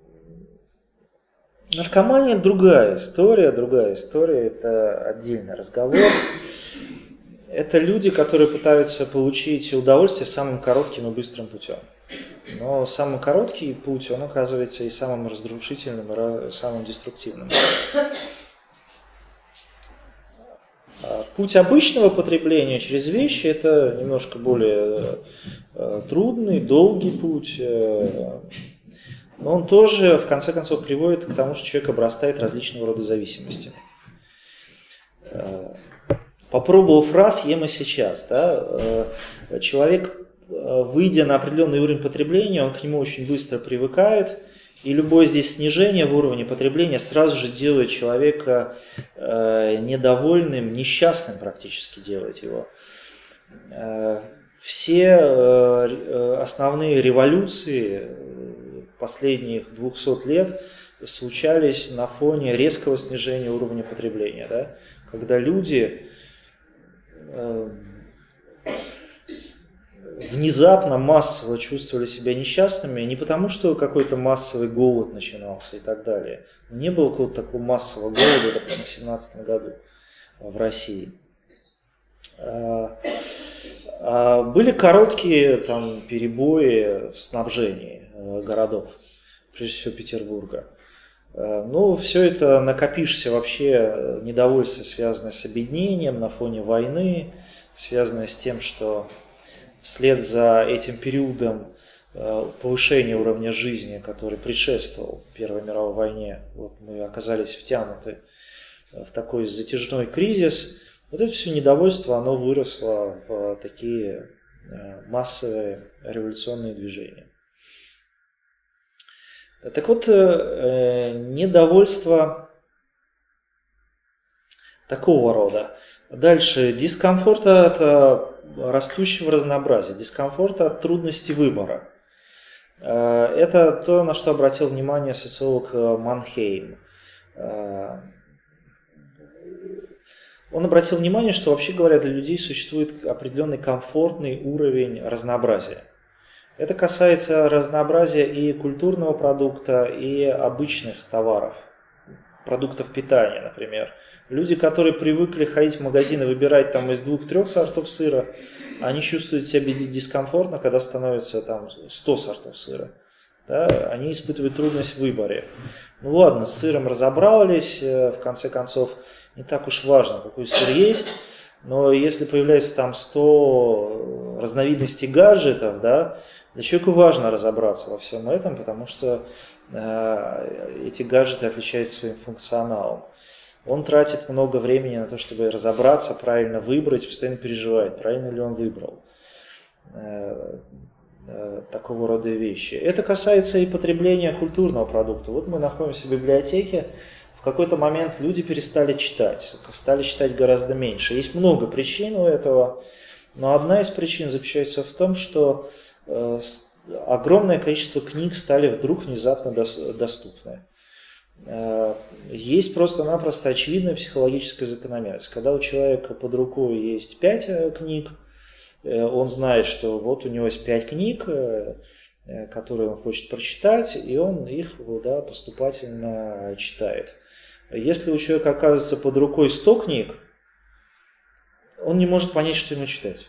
наркомания другая история, другая история, это отдельный разговор. Это люди, которые пытаются получить удовольствие самым коротким и быстрым путем. Но самый короткий путь, он оказывается и самым разрушительным, и самым деструктивным. Путь обычного потребления через вещи – это немножко более трудный, долгий путь. Но он тоже, в конце концов, приводит к тому, что человек обрастает различного рода зависимостями. Попробовав раз, ем и сейчас. Да? Человек, выйдя на определенный уровень потребления, он к нему очень быстро привыкает, и любое здесь снижение в уровне потребления сразу же делает человека недовольным, несчастным практически делает его. Все основные революции последних двухсот лет случались на фоне резкого снижения уровня потребления, да? Когда люди внезапно массово чувствовали себя несчастными, не потому, что какой-то массовый голод начинался и так далее. Не было какого-то такого массового голода, как в две тысячи семнадцатом году в России. Были короткие там перебои в снабжении городов, прежде всего Петербурга. Ну, все это накопившееся вообще недовольство, связанное с обеднением на фоне войны, связанное с тем, что вслед за этим периодом повышения уровня жизни, который предшествовал Первой мировой войне, вот мы оказались втянуты в такой затяжной кризис. Вот это все недовольство, оно выросло в такие массовые революционные движения. Так вот, недовольство такого рода. Дальше, дискомфорт от растущего разнообразия, дискомфорт от трудности выбора. Это то, на что обратил внимание социолог Манхейм. Он обратил внимание, что вообще говоря, для людей существует определенный комфортный уровень разнообразия. Это касается разнообразия и культурного продукта, и обычных товаров, продуктов питания, например. Люди, которые привыкли ходить в магазин и выбирать там из двух-трех сортов сыра, они чувствуют себя дискомфортно, когда становится там сто сортов сыра. Да? Они испытывают трудность в выборе. Ну ладно, с сыром разобрались, в конце концов, не так уж важно, какой сыр есть, но если появляется там сто разновидностей гаджетов, да, для человека важно разобраться во всем этом, потому что э, эти гаджеты отличаются своим функционалом. Он тратит много времени на то, чтобы разобраться, правильно выбрать, постоянно переживает, правильно ли он выбрал. Э, э, такого рода вещи. Это касается и потребления культурного продукта. Вот мы находимся в библиотеке, в какой-то момент люди перестали читать, стали читать гораздо меньше. Есть много причин у этого, но одна из причин заключается в том, что э, огромное количество книг стали вдруг внезапно доступны. Э, есть просто-напросто очевидная психологическая закономерность. Когда у человека под рукой есть пять книг, э, он знает, что вот у него есть пять книг, э, которые он хочет прочитать, и он их, да, поступательно читает. Если у человека оказывается под рукой сто книг, он не может понять, что ему читать.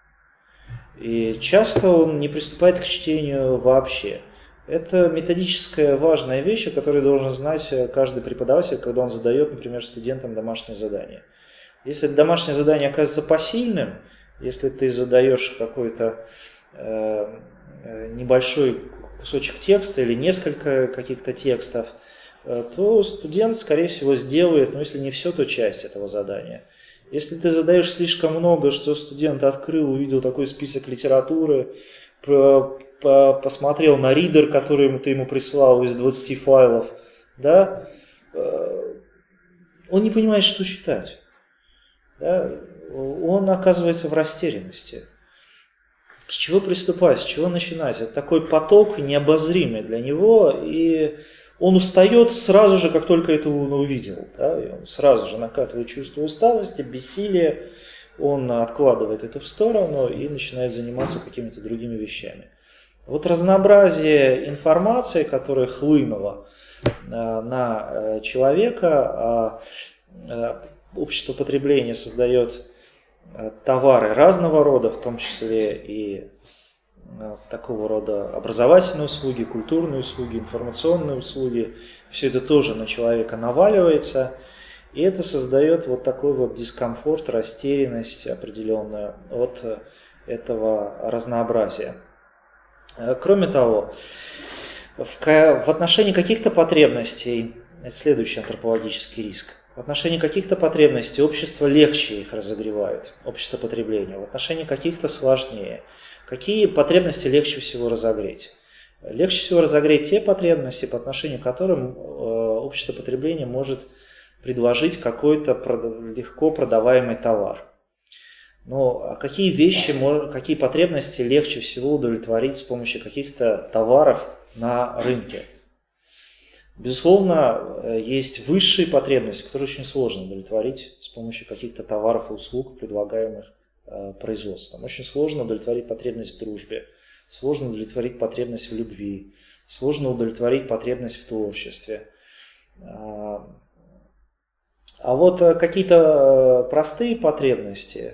И часто он не приступает к чтению вообще. Это методическая важная вещь, о которой должен знать каждый преподаватель, когда он задает, например, студентам домашнее задание. Если домашнее задание оказывается посильным, если ты задаешь какой-то э, небольшой кусочек текста или несколько каких-то текстов, то студент, скорее всего, сделает, ну, если не все, то часть этого задания. Если ты задаешь слишком много, что студент открыл, увидел такой список литературы, посмотрел на ридер, который ты ему прислал из двадцати файлов, да, он не понимает, что читать. Да, он оказывается в растерянности. С чего приступать, с чего начинать? Это такой поток необозримый для него, и он устает сразу же, как только это он увидел. Да? И он сразу же накатывает чувство усталости, бессилия, он откладывает это в сторону и начинает заниматься какими-то другими вещами. Вот разнообразие информации, которая хлынула на человека, а общество потребления создает товары разного рода, в том числе и такого рода образовательные услуги, культурные услуги, информационные услуги. Все это тоже на человека наваливается, и это создает вот такой вот дискомфорт, растерянность определенную от этого разнообразия. Кроме того, в отношении каких-то потребностей, это следующий антропологический риск, в отношении каких-то потребностей общество легче их разогревает, общество потребления, в отношении каких-то сложнее. Какие потребности легче всего разогреть? Легче всего разогреть те потребности, по отношению к которым общество потребления может предложить какой-то легко продаваемый товар. Но какие вещи, какие потребности легче всего удовлетворить с помощью каких-то товаров на рынке? Безусловно, есть высшие потребности, которые очень сложно удовлетворить с помощью каких-то товаров и услуг, предлагаемых производством. Очень сложно удовлетворить потребность в дружбе, сложно удовлетворить потребность в любви, сложно удовлетворить потребность в творчестве. А вот какие-то простые потребности,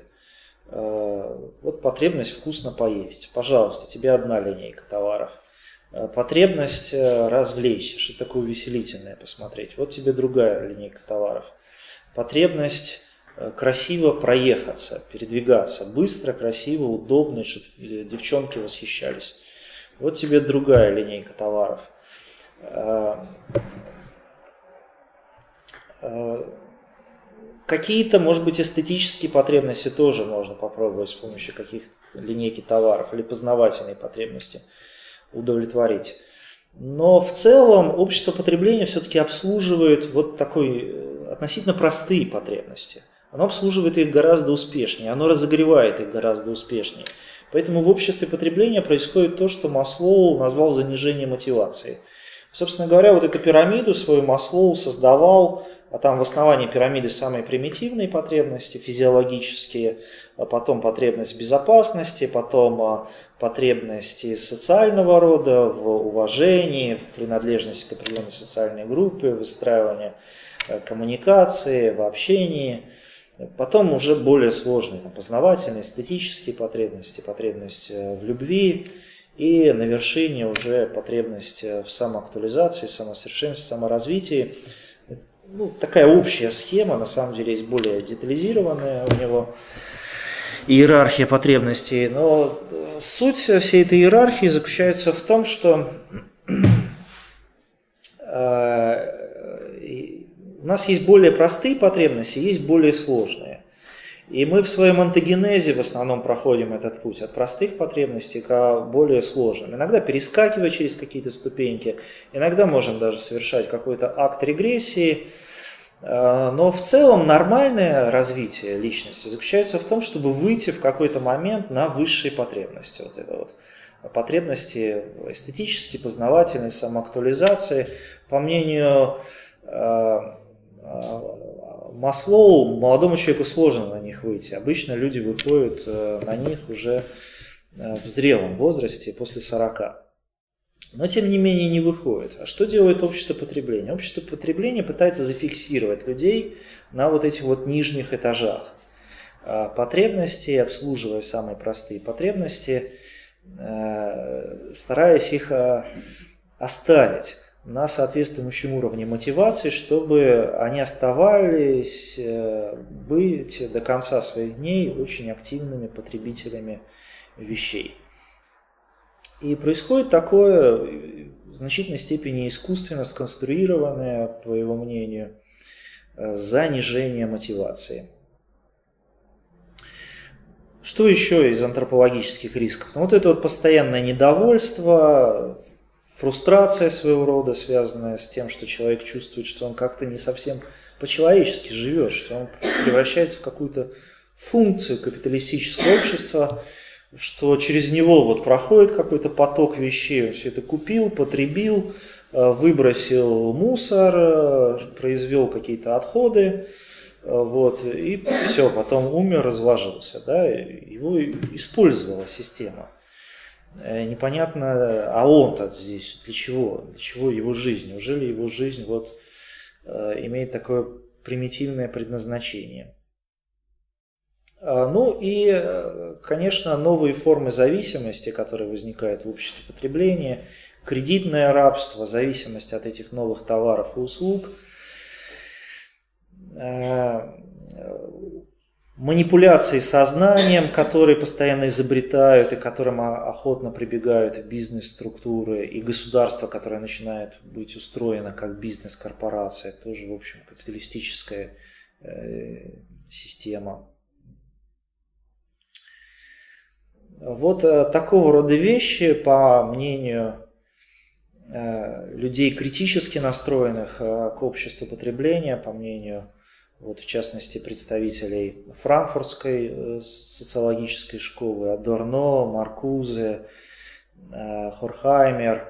вот потребность вкусно поесть, пожалуйста, тебе одна линейка товаров. Потребность развлечься, что такое увеселительное посмотреть, вот тебе другая линейка товаров. Потребность красиво проехаться, передвигаться, быстро, красиво, удобно, чтобы девчонки восхищались. Вот тебе другая линейка товаров. Какие-то, может быть, эстетические потребности тоже можно попробовать с помощью каких-то линейки товаров или познавательные потребности удовлетворить. Но в целом общество потребления все-таки обслуживает вот такой относительно простые потребности. Оно обслуживает их гораздо успешнее, оно разогревает их гораздо успешнее. Поэтому в обществе потребления происходит то, что Маслоу назвал занижение мотивации. Собственно говоря, вот эту пирамиду свою Маслоу создавал а там в основании пирамиды самые примитивные потребности, физиологические, а потом потребность безопасности, потом потребности социального рода, в уважении, в принадлежности к определенной социальной группе, в выстраивании коммуникации, в общении. Потом уже более сложные, познавательные, эстетические потребности, потребность в любви и на вершине уже потребность в самоактуализации, самосовершенствовании, саморазвитии. Ну, такая общая схема, на самом деле есть более детализированная у него иерархия потребностей, но суть всей этой иерархии заключается в том, что у нас есть более простые потребности, есть более сложные. И мы в своем антогенезе в основном проходим этот путь от простых потребностей к более сложным. Иногда перескакивая через какие-то ступеньки, иногда можем даже совершать какой-то акт регрессии. Но в целом нормальное развитие личности заключается в том, чтобы выйти в какой-то момент на высшие потребности. Вот это вот. Потребности эстетические, познавательные, самоактуализации. По мнению Маслоу, молодому человеку сложно на них выйти. Обычно люди выходят на них уже в зрелом возрасте, после сорока. Но тем не менее не выходят. А что делает общество потребления? Общество потребления пытается зафиксировать людей на вот этих вот нижних этажах потребностей, обслуживая самые простые потребности, стараясь их оставить на соответствующем уровне мотивации, чтобы они оставались быть до конца своих дней очень активными потребителями вещей. И происходит такое в значительной степени искусственно сконструированное, по его мнению, занижение мотивации. Что еще из антропологических рисков? Ну, вот это вот постоянное недовольство, фрустрация своего рода, связанная с тем, что человек чувствует, что он как-то не совсем по-человечески живет, что он превращается в какую-то функцию капиталистического общества, что через него вот проходит какой-то поток вещей, он все это купил, потребил, выбросил мусор, произвел какие-то отходы, вот, и все, потом умер, разложился, да, его использовала система. Непонятно, а он-то здесь для чего? Для чего его жизнь? Неужели его жизнь вот, имеет такое примитивное предназначение? Ну и, конечно, новые формы зависимости, которые возникают в обществе потребления, кредитное рабство, зависимость от этих новых товаров и услуг, манипуляции сознанием, которые постоянно изобретают и к которым охотно прибегают бизнес-структуры, и государство, которое начинает быть устроено как бизнес-корпорация, тоже, в общем, капиталистическая система. Вот такого рода вещи, по мнению людей критически настроенных к обществу потребления, по мнению, вот, в частности, представителей франкфуртской социологической школы, Адорно, Маркузе, Хорхаймер,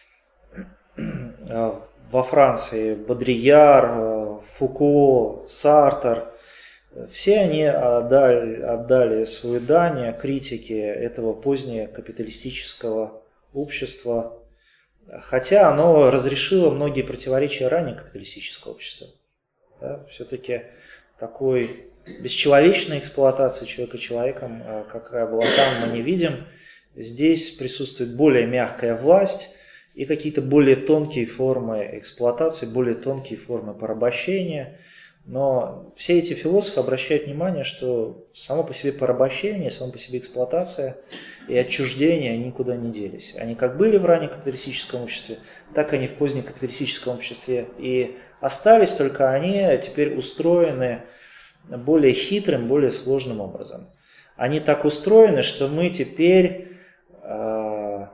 во Франции Бодрияр, Фуко, Сартер, все они отдали, отдали свою дань критике этого позднего капиталистического общества, хотя оно разрешило многие противоречия ранее капиталистического общества. Да, все-таки такой бесчеловечной эксплуатации человека человеком, какая была там, мы не видим. Здесь присутствует более мягкая власть и какие-то более тонкие формы эксплуатации, более тонкие формы порабощения. Но все эти философы обращают внимание, что само по себе порабощение, само по себе эксплуатация и отчуждение никуда не делись. Они как были в раннем капиталистическом обществе, так они в позднем капиталистическом обществе и остались, только они теперь устроены более хитрым, более сложным образом. Они так устроены, что мы теперь э,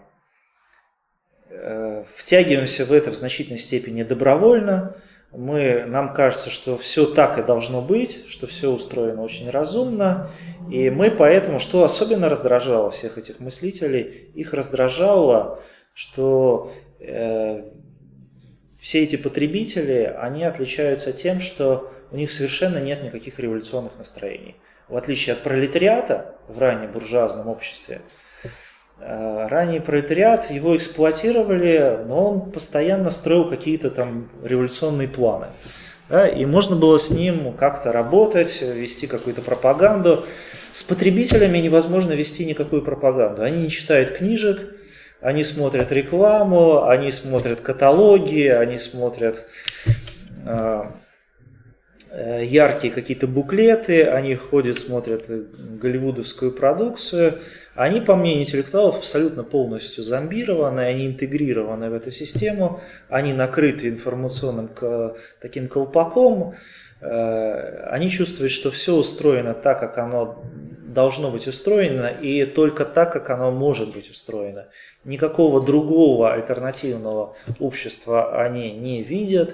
э, втягиваемся в это в значительной степени добровольно. Мы, нам кажется, что все так и должно быть, что все устроено очень разумно, и мы поэтому, что особенно раздражало всех этих мыслителей, их раздражало, что э, все эти потребители, они отличаются тем, что у них совершенно нет никаких революционных настроений. В отличие от пролетариата в раннебуржуазном обществе, ранний пролетариат, его эксплуатировали, но он постоянно строил какие-то там революционные планы. Да, и можно было с ним как-то работать, вести какую-то пропаганду. С потребителями невозможно вести никакую пропаганду. Они не читают книжек, они смотрят рекламу, они смотрят каталоги, они смотрят э, яркие какие-то буклеты, они ходят, смотрят голливудовскую продукцию. Они, по мнению интеллектуалов, абсолютно полностью зомбированы, они интегрированы в эту систему, они накрыты информационным таким колпаком, они чувствуют, что все устроено так, как оно должно быть устроено, и только так, как оно может быть устроено. Никакого другого альтернативного общества они не видят,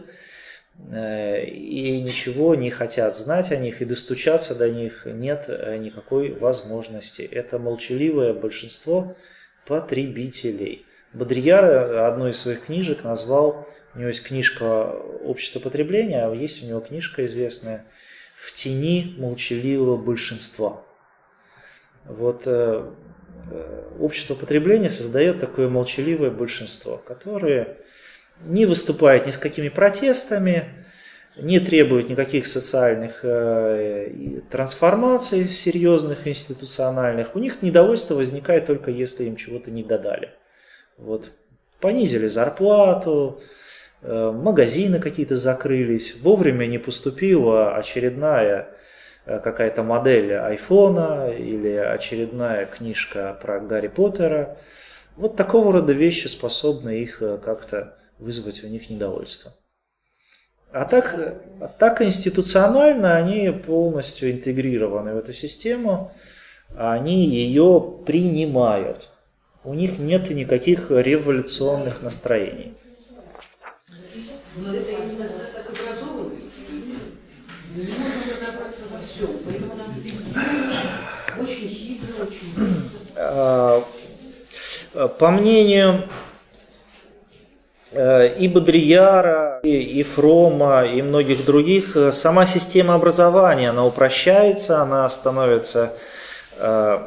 и ничего не хотят знать о них, и достучаться до них нет никакой возможности. Это молчаливое большинство потребителей. Бодрияр одну из своих книжек назвал, у него есть книжка «Общество потребления», а есть у него книжка известная «В тени молчаливого большинства». Вот э, общество потребления создает такое молчаливое большинство, которое не выступает ни с какими протестами, не требует никаких социальных э, трансформаций серьезных, институциональных. У них недовольство возникает только если им чего-то не додали. Вот. Понизили зарплату, э, магазины какие-то закрылись, вовремя не поступила очередная э, какая-то модель айфона или очередная книжка про Гарри Поттера. Вот такого рода вещи способны их э, как-то вызвать у них недовольство. А так, а так институционально они полностью интегрированы в эту систему, они ее принимают. У них нет никаких революционных настроений.
Но это и недостаток образованности. Не можем разобраться во всем, поэтому нам очень хитро, очень...
По мнению и Бодрияра, и, и Фромма, и многих других, сама система образования, она упрощается, она становится э,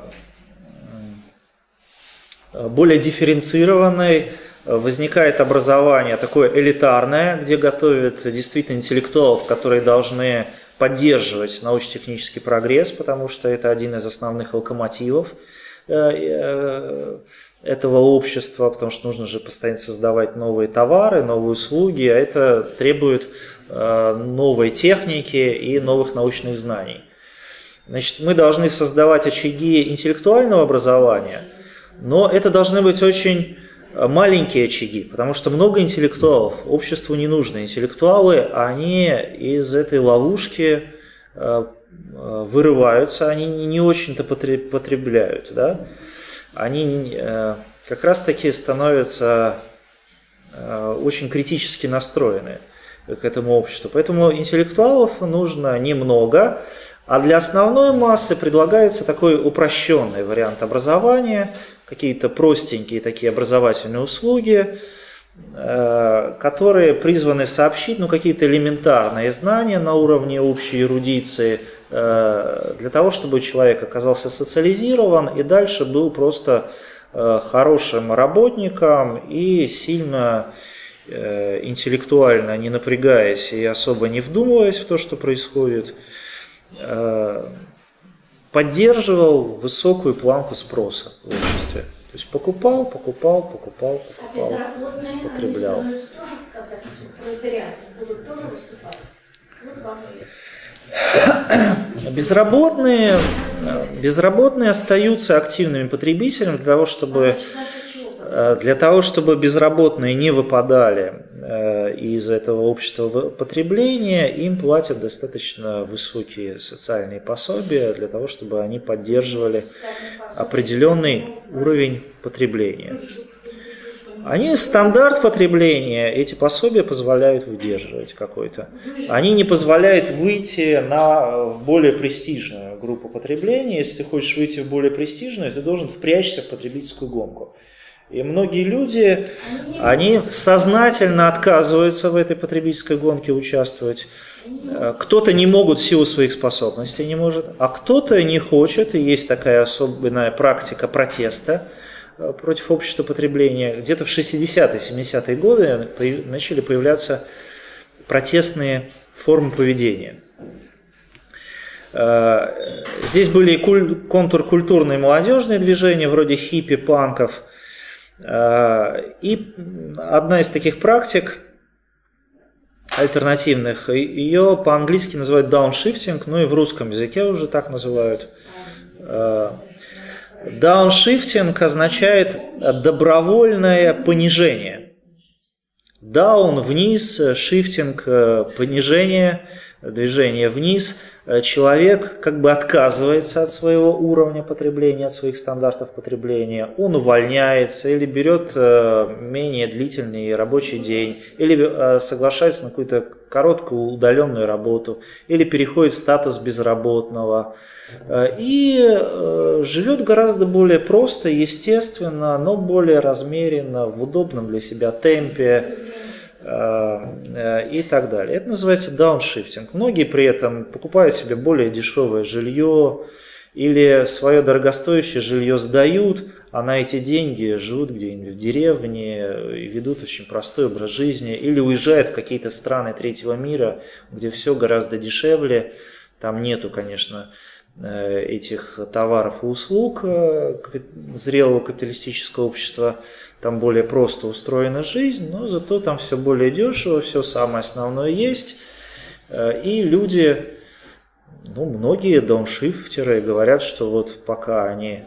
более дифференцированной, возникает образование такое элитарное, где готовят действительно интеллектуалов, которые должны поддерживать научно-технический прогресс, потому что это один из основных локомотивов этого общества, потому что нужно же постоянно создавать новые товары, новые услуги, а это требует новой техники и новых научных знаний. Значит, мы должны создавать очаги интеллектуального образования, но это должны быть очень маленькие очаги, потому что много интеллектуалов обществу не нужны. Интеллектуалы, они из этой ловушки вырываются, они не очень-то потребляют, да? Они как раз-таки становятся очень критически настроены к этому обществу. Поэтому интеллектуалов нужно немного, а для основной массы предлагается такой упрощенный вариант образования, какие-то простенькие такие образовательные услуги, которые призваны сообщить ну, какие-то элементарные знания на уровне общей эрудиции, для того, чтобы человек оказался социализирован и дальше был просто хорошим работником и сильно интеллектуально не напрягаясь и особо не вдумываясь в то, что происходит, поддерживал высокую планку спроса в обществе. То есть покупал, покупал, покупал, покупал,
а
потреблял.
Тоже, пролетариат будут тоже выступать? Вот вам
Безработные, безработные остаются активными потребителями для того, чтобы, для того, чтобы безработные не выпадали из этого общества потребления, им платят достаточно высокие социальные пособия для того, чтобы они поддерживали определенный уровень потребления. Они стандарт потребления, эти пособия позволяют выдерживать какой-то. Они не позволяют выйти на более престижную группу потребления. Если ты хочешь выйти в более престижную, ты должен впрячься в потребительскую гонку. И многие люди, они сознательно отказываются в этой потребительской гонке участвовать. Кто-то не могут в силу своих способностей, не может, а кто-то не хочет, и есть такая особенная практика протеста против общества потребления. Где-то в шестидесятые, семидесятые годы начали появляться протестные формы поведения. Здесь были и контркультурные молодежные движения, вроде хиппи, панков. И одна из таких практик альтернативных, ее по-английски называют дауншифтинг, ну и в русском языке уже так называют. Дауншифтинг означает добровольное понижение. Даун вниз, шифтинг понижение, движение вниз. Человек как бы отказывается от своего уровня потребления, от своих стандартов потребления, он увольняется или берет менее длительный рабочий день, или соглашается на какую-то короткую удаленную работу, или переходит в статус безработного. И живет гораздо более просто, естественно, но более размеренно, в удобном для себя темпе и так далее. Это называется дауншифтинг. Многие при этом покупают себе более дешевое жилье или свое дорогостоящее жилье сдают, а на эти деньги живут где-нибудь в деревне и ведут очень простой образ жизни, или уезжают в какие-то страны третьего мира, где все гораздо дешевле, там нету, конечно, этих товаров и услуг зрелого капиталистического общества, там более просто устроена жизнь, но зато там все более дешево, все самое основное есть. И люди, ну, многие дауншифтеры говорят, что вот пока они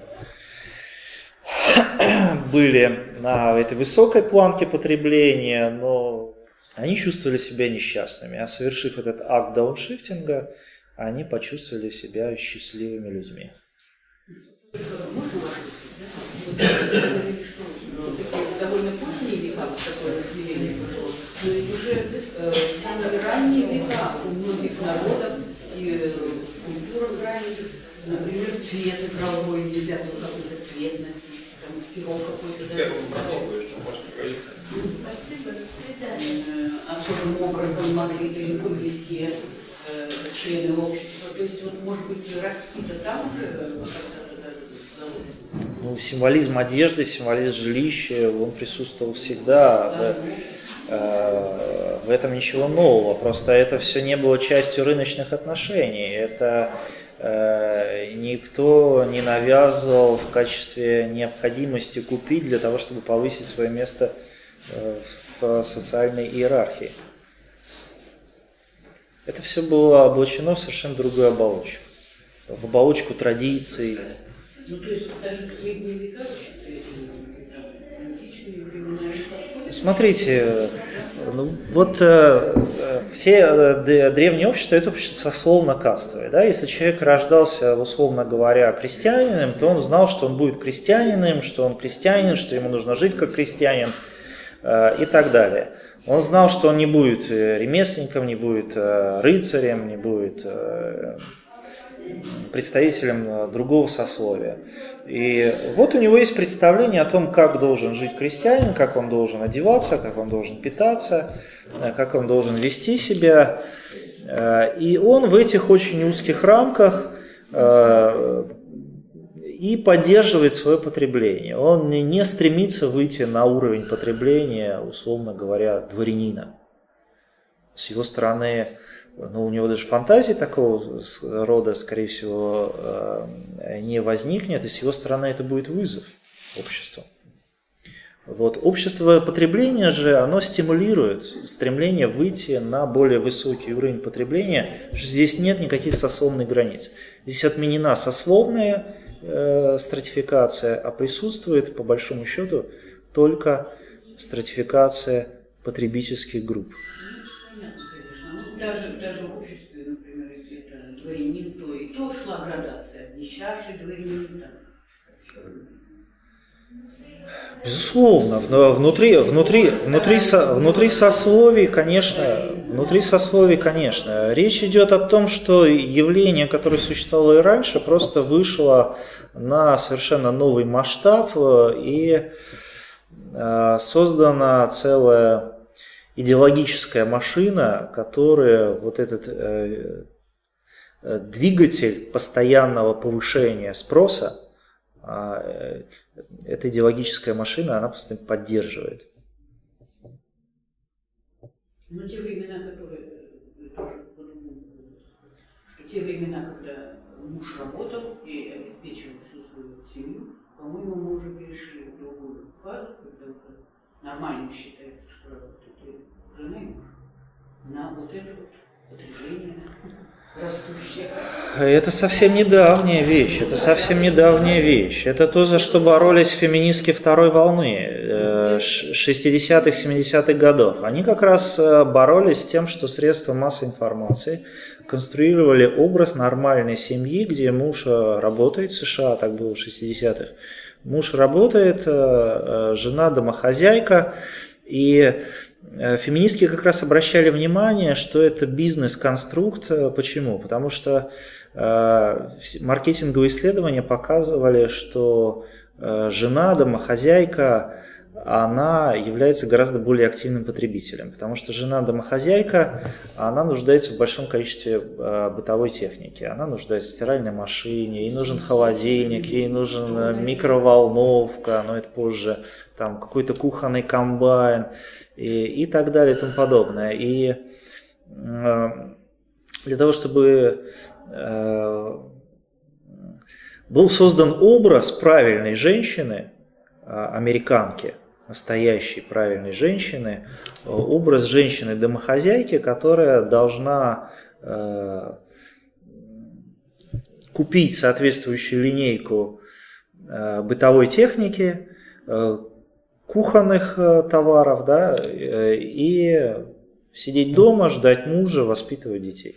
были на этой высокой планке потребления, но они чувствовали себя несчастными, а совершив этот акт дауншифтинга, они почувствовали себя счастливыми людьми.
Довольно поздние века такое разделение пошло, но ведь уже э, самые ранние века у многих народов и культурах ранних, например, цвет игровой, нельзя было какой-то цвет носить, там пирог какой-то.
Я вам сказал кое-что, может пригодиться.
Спасибо, до свидания.
Особым образом могли далеко не все э, члены общества. То есть, вот, может быть, раскида там уже когда-то заложено.
Ну, символизм одежды, символизм жилища, он присутствовал всегда. Да, в этом ничего нового. Просто это все не было частью рыночных отношений. Это э, никто не навязывал в качестве необходимости купить для того, чтобы повысить свое место э, в социальной иерархии. Это все было облачено в совершенно другую оболочку. В оболочку традиций.
Ну, то есть даже в средние века, античные времена.
Смотрите, ну, вот э, все э, древние общества, это общество сословно-кастовое. Да? Если человек рождался, условно говоря, крестьянином, то он знал, что он будет крестьянином, что он крестьянин, что ему нужно жить как крестьянин э, и так далее. Он знал, что он не будет ремесленником, не будет э, рыцарем, не будет э, представителем другого сословия. И вот у него есть представление о том, как должен жить крестьянин, как он должен одеваться, как он должен питаться, как он должен вести себя. И он в этих очень узких рамках и поддерживает свое потребление. Он не стремится выйти на уровень потребления, условно говоря, дворянина. С его стороны, ну, у него даже фантазии такого рода, скорее всего, не возникнет, и с его стороны это будет вызов обществу. Вот. Общество потребления же, оно стимулирует стремление выйти на более высокий уровень потребления. Здесь нет никаких сословных границ. Здесь отменена сословная э, стратификация, а присутствует, по большому счету, только стратификация потребительских групп.
Даже, даже в обществе, например, если это дворянин, то и то шла градация. Несчастный дворянин.
Безусловно, внутри, внутри, внутри, внутри сословий, конечно, внутри сословий, конечно. Речь идет о том, что явление, которое существовало и раньше, просто вышло на совершенно новый масштаб и создана целая идеологическая машина, которая вот этот э, двигатель постоянного повышения спроса, э, эта идеологическая машина, она постоянно поддерживает.
Но те времена, которые тоже что те времена, когда муж работал и обеспечивал всю свою семью, по-моему, мы уже перешли в другую фазу, когда уже нормально считается, что работает жена и муж. На вот это вот потребление растущее.
Это совсем недавняя вещь, это совсем недавняя вещь. Это то, за что боролись феминистки второй волны шестидесятых, семидесятых годов. Они как раз боролись с тем, что средства массовой информации конструировали образ нормальной семьи, где муж работает, в США так было в шестидесятых. Муж работает, жена домохозяйка, и феминистки как раз обращали внимание, что это бизнес-конструкт. Почему? Потому что маркетинговые исследования показывали, что жена, домохозяйка, она является гораздо более активным потребителем, потому что жена-домохозяйка, она нуждается в большом количестве бытовой техники. Она нуждается в стиральной машине, ей нужен холодильник, ей нужен микроволновка, но это позже, там какой-то кухонный комбайн и, и так далее и тому подобное. И для того, чтобы был создан образ правильной женщины, американки, настоящей правильной женщины, образ женщины-домохозяйки, которая должна э, купить соответствующую линейку э, бытовой техники, э, кухонных э, товаров, да, э, и сидеть дома, ждать мужа, воспитывать детей.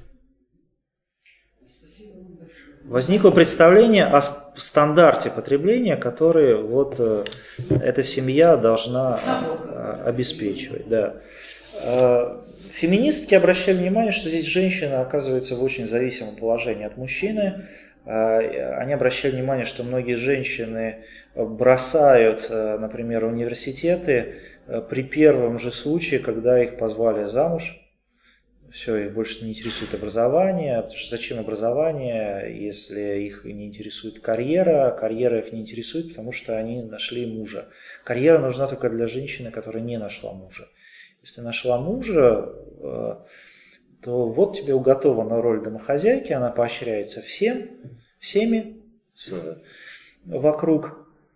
Возникло представление о стандарте потребления, который вот э, эта семья должна э, обеспечивать. Да. Э, феминистки обращали внимание, что здесь женщина оказывается в очень зависимом положении от мужчины. Э, они обращали внимание, что многие женщины бросают, э, например, университеты э, при первом же случае, когда их позвали замуж. Все, их больше не интересует образование, потому что зачем образование, если их не интересует карьера, карьера их не интересует, потому что они нашли мужа. Карьера нужна только для женщины, которая не нашла мужа. Если нашла мужа, то вот тебе уготована роль домохозяйки, она поощряется всем, всеми вокруг.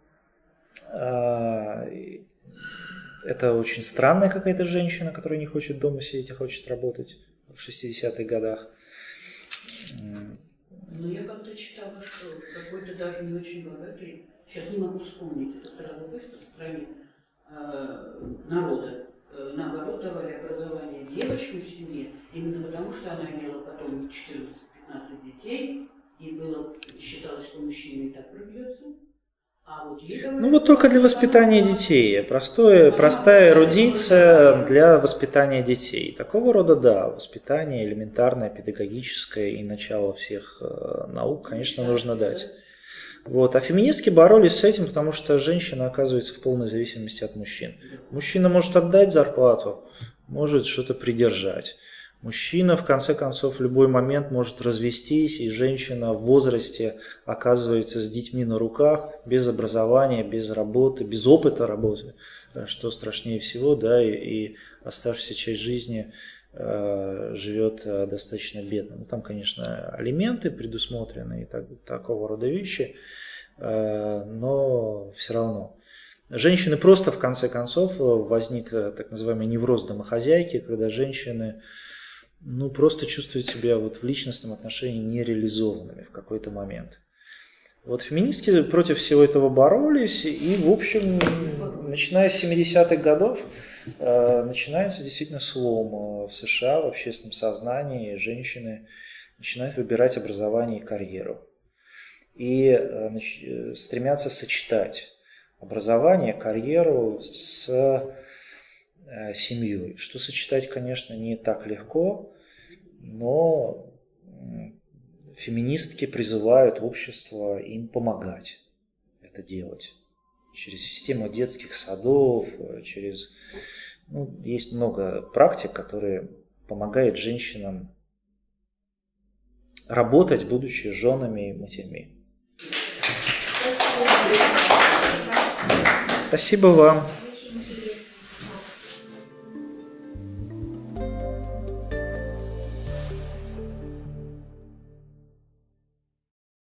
Это очень странная какая-то женщина, которая не хочет дома сидеть, а хочет работать в шестидесятых годах.
Ну, я как-то читала, что какой-то даже не очень богатый, сейчас не могу вспомнить, это сразу быстро, в стране э, народа, э, наоборот, давали образование девочкам в семье, именно потому, что она имела потом четырнадцать-пятнадцать детей, и было, считалось, что мужчина и так влюбется. А вот
ну вот только для воспитания детей. Простое, простая эрудиция для воспитания детей. Такого рода, да, воспитание элементарное, педагогическое и начало всех э, наук, конечно, нужно дать. Вот. А феминистки боролись с этим, потому что женщина оказывается в полной зависимости от мужчин. Мужчина может отдать зарплату, может что-то придержать. Мужчина, в конце концов, в любой момент может развестись, и женщина в возрасте оказывается с детьми на руках, без образования, без работы, без опыта работы, что страшнее всего, да, и, и оставшаяся часть жизни э, живет э, достаточно бедно. Ну, там, конечно, алименты предусмотрены и так, такого рода вещи, э, но все равно. Женщины просто, в конце концов, возник так называемый невроз домохозяйки, когда женщины ну, просто чувствуют себя вот в личностном отношении нереализованными в какой-то момент. Вот феминистки против всего этого боролись, и, в общем, начиная с семидесятых годов, э, начинается действительно слом в США в общественном сознании, и женщины начинают выбирать образование и карьеру. И э, нач- стремятся сочетать образование, карьеру с э, семьей. Что сочетать, конечно, не так легко, но феминистки призывают общество им помогать это делать. через систему детских садов, через... Ну, есть много практик, которые помогают женщинам работать, будучи женами и матерьми. Спасибо вам.